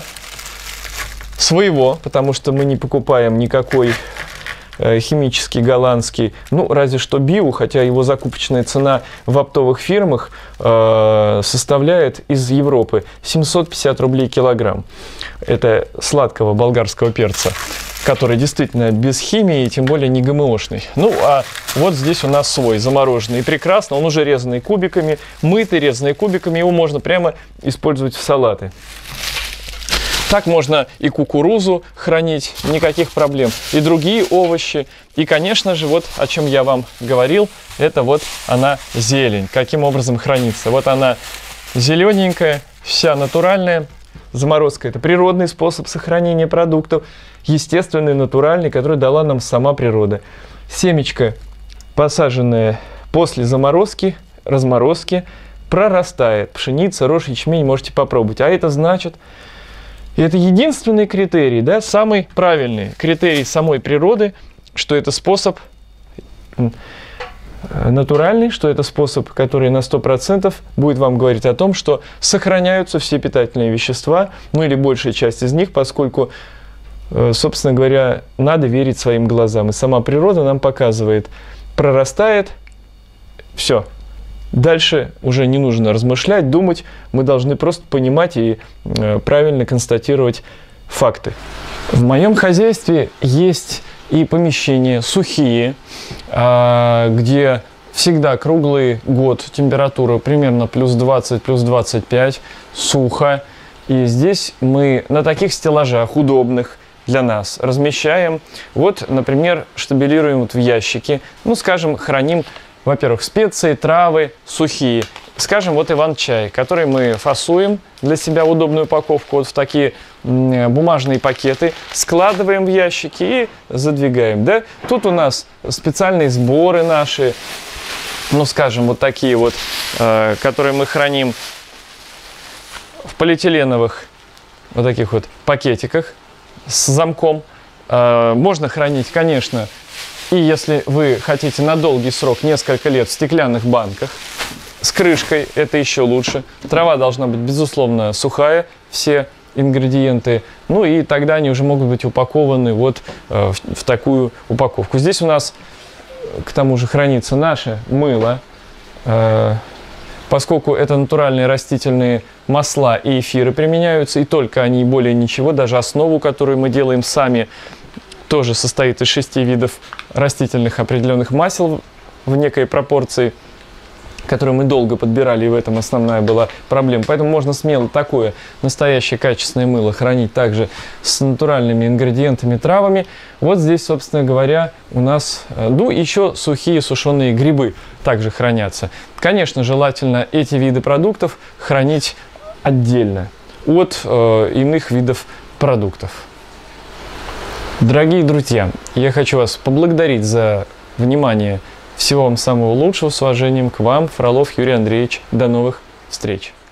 своего, потому что мы не покупаем никакой э, химический голландский, ну, разве что био, хотя его закупочная цена в оптовых фирмах э, составляет из Европы семьсот пятьдесят рублей килограмм. Это сладкого болгарского перца, который действительно без химии и тем более не ГМОшный. Ну, а вот здесь у нас свой, замороженный. И прекрасно, он уже резанный кубиками, мытый, резанный кубиками, его можно прямо использовать в салаты. Так можно и кукурузу хранить, никаких проблем, и другие овощи. И, конечно же, вот о чем я вам говорил, это вот она зелень, каким образом хранится. Вот она зелененькая, вся натуральная. Заморозка – это природный способ сохранения продуктов, естественный, натуральный, который дала нам сама природа. Семечко, посаженное после заморозки, разморозки, прорастает. Пшеница, рожь, ячмень можете попробовать. А это значит, и это единственный критерий, да, самый правильный критерий самой природы, что это способ натуральный, что это способ, который на сто процентов будет вам говорить о том, что сохраняются все питательные вещества, ну или большая часть из них, поскольку, собственно говоря, надо верить своим глазам. И сама природа нам показывает, прорастает, все. Дальше уже не нужно размышлять, думать, мы должны просто понимать и правильно констатировать факты. В моем хозяйстве есть и помещения сухие, где всегда круглый год температура примерно плюс двадцать, плюс двадцать пять, сухо. И здесь мы на таких стеллажах удобных для нас размещаем. Вот, например, штабелируем вот в ящике. Ну, скажем, храним, во-первых, специи, травы сухие. Скажем, вот иван-чай, который мы фасуем для себя в удобную упаковку вот в такие бумажные пакеты, складываем в ящики и задвигаем. Да? Тут у нас специальные сборы наши, ну, скажем, вот такие вот, э, которые мы храним в полиэтиленовых вот таких вот пакетиках с замком. Э, можно хранить, конечно, и если вы хотите на долгий срок, несколько лет, в стеклянных банках. С крышкой это еще лучше. Трава должна быть, безусловно, сухая, все ингредиенты. Ну и тогда они уже могут быть упакованы вот э, в, в такую упаковку. Здесь у нас, к тому же, хранится наше мыло. Э, поскольку это натуральные растительные масла и эфиры применяются, и только они, и более ничего, даже основу, которую мы делаем сами, тоже состоит из шести видов растительных определенных масел в некой пропорции, которую мы долго подбирали, и в этом основная была проблема. Поэтому можно смело такое настоящее качественное мыло хранить также с натуральными ингредиентами, травами. Вот здесь, собственно говоря, у нас, ну, еще сухие сушеные грибы также хранятся. Конечно, желательно эти виды продуктов хранить отдельно от э, иных видов продуктов. Дорогие друзья, я хочу вас поблагодарить за внимание. Всего вам самого лучшего, с уважением к вам, Фролов Юрий Андреевич. До новых встреч!